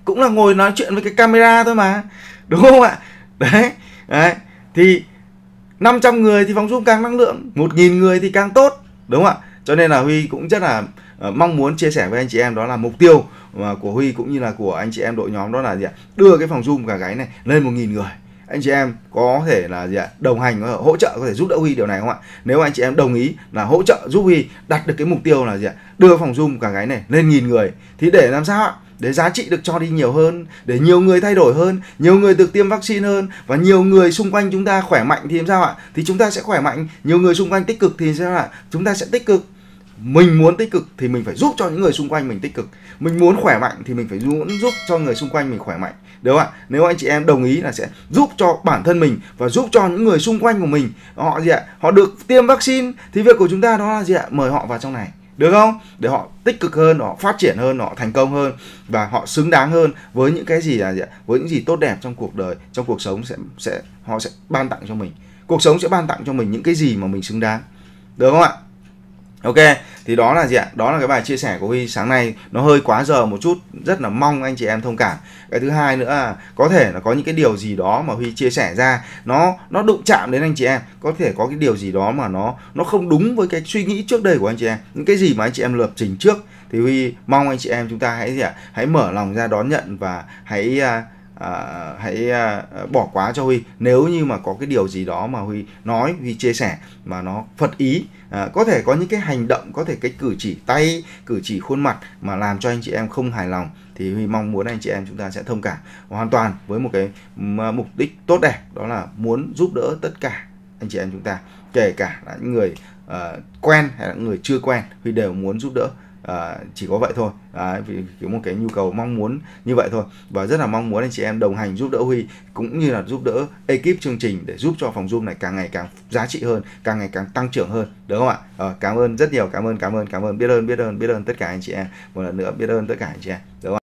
cũng là ngồi nói chuyện với cái camera thôi mà, đúng không ạ? Đấy, đấy. Thì 500 người thì phòng Zoom càng năng lượng, 1.000 người thì càng tốt, đúng không ạ? Cho nên là Huy cũng rất là mong muốn chia sẻ với anh chị em, đó là mục tiêu mà của Huy cũng như là của anh chị em đội nhóm, đó là gì ạ? Đưa cái phòng Zoom Gà Gáy này lên 1.000 người. Anh chị em có thể là gì ạ? Đồng hành, hỗ trợ, có thể giúp đỡ Huy điều này không ạ? Nếu anh chị em đồng ý là hỗ trợ giúp Huy đặt được cái mục tiêu là gì ạ? Đưa phòng Zoom Gà Gáy này lên 1.000 người, thì để làm sao ạ? Để giá trị được cho đi nhiều hơn, để nhiều người thay đổi hơn, nhiều người được tiêm vaccine hơn, và nhiều người xung quanh chúng ta khỏe mạnh thì làm sao ạ? Thì chúng ta sẽ khỏe mạnh. Nhiều người xung quanh tích cực thì sao ạ? Chúng ta sẽ tích cực. Mình muốn tích cực thì mình phải giúp cho những người xung quanh mình tích cực. Mình muốn khỏe mạnh thì mình phải giúp cho người xung quanh mình khỏe mạnh, đúng không ạ? Nếu anh chị em đồng ý là sẽ giúp cho bản thân mình và giúp cho những người xung quanh của mình, họ gì ạ? Họ được tiêm vaccine, thì việc của chúng ta đó là gì ạ? Mời họ vào trong này, được không? Để họ tích cực hơn, họ phát triển hơn, họ thành công hơn, và họ xứng đáng hơn với những cái gì là gì ạ? Với những gì tốt đẹp trong cuộc đời, trong cuộc sống, họ sẽ ban tặng cho mình. Cuộc sống sẽ ban tặng cho mình những cái gì mà mình xứng đáng, được không ạ? Ok, thì đó là gì ạ? Đó là cái bài chia sẻ của Huy sáng nay, nó hơi quá giờ một chút, rất là mong anh chị em thông cảm. Cái thứ hai nữa là có thể là có những cái điều gì đó mà Huy chia sẻ ra nó đụng chạm đến anh chị em, có thể có cái điều gì đó mà nó không đúng với cái suy nghĩ trước đây của anh chị em, những cái gì mà anh chị em lập trình trước, thì Huy mong anh chị em chúng ta hãy gì ạ? Hãy mở lòng ra đón nhận và hãy bỏ qua cho Huy. Nếu như mà có cái điều gì đó mà Huy chia sẻ mà nó phật ý, có thể có những cái hành động, có thể cái cử chỉ tay, cử chỉ khuôn mặt mà làm cho anh chị em không hài lòng, thì Huy mong muốn anh chị em chúng ta sẽ thông cảm hoàn toàn với một cái mục đích tốt đẹp, đó là muốn giúp đỡ tất cả anh chị em chúng ta, kể cả là những người quen hay là những người chưa quen, Huy đều muốn giúp đỡ. Chỉ có vậy thôi, vì một cái nhu cầu mong muốn như vậy thôi, và rất là mong muốn anh chị em đồng hành giúp đỡ Huy cũng như là giúp đỡ ekip chương trình để giúp cho phòng Zoom này càng ngày càng giá trị hơn, càng ngày càng tăng trưởng hơn, được không ạ? Cảm ơn rất nhiều, cảm ơn biết ơn tất cả anh chị em, một lần nữa biết ơn tất cả anh chị em, được không ạ?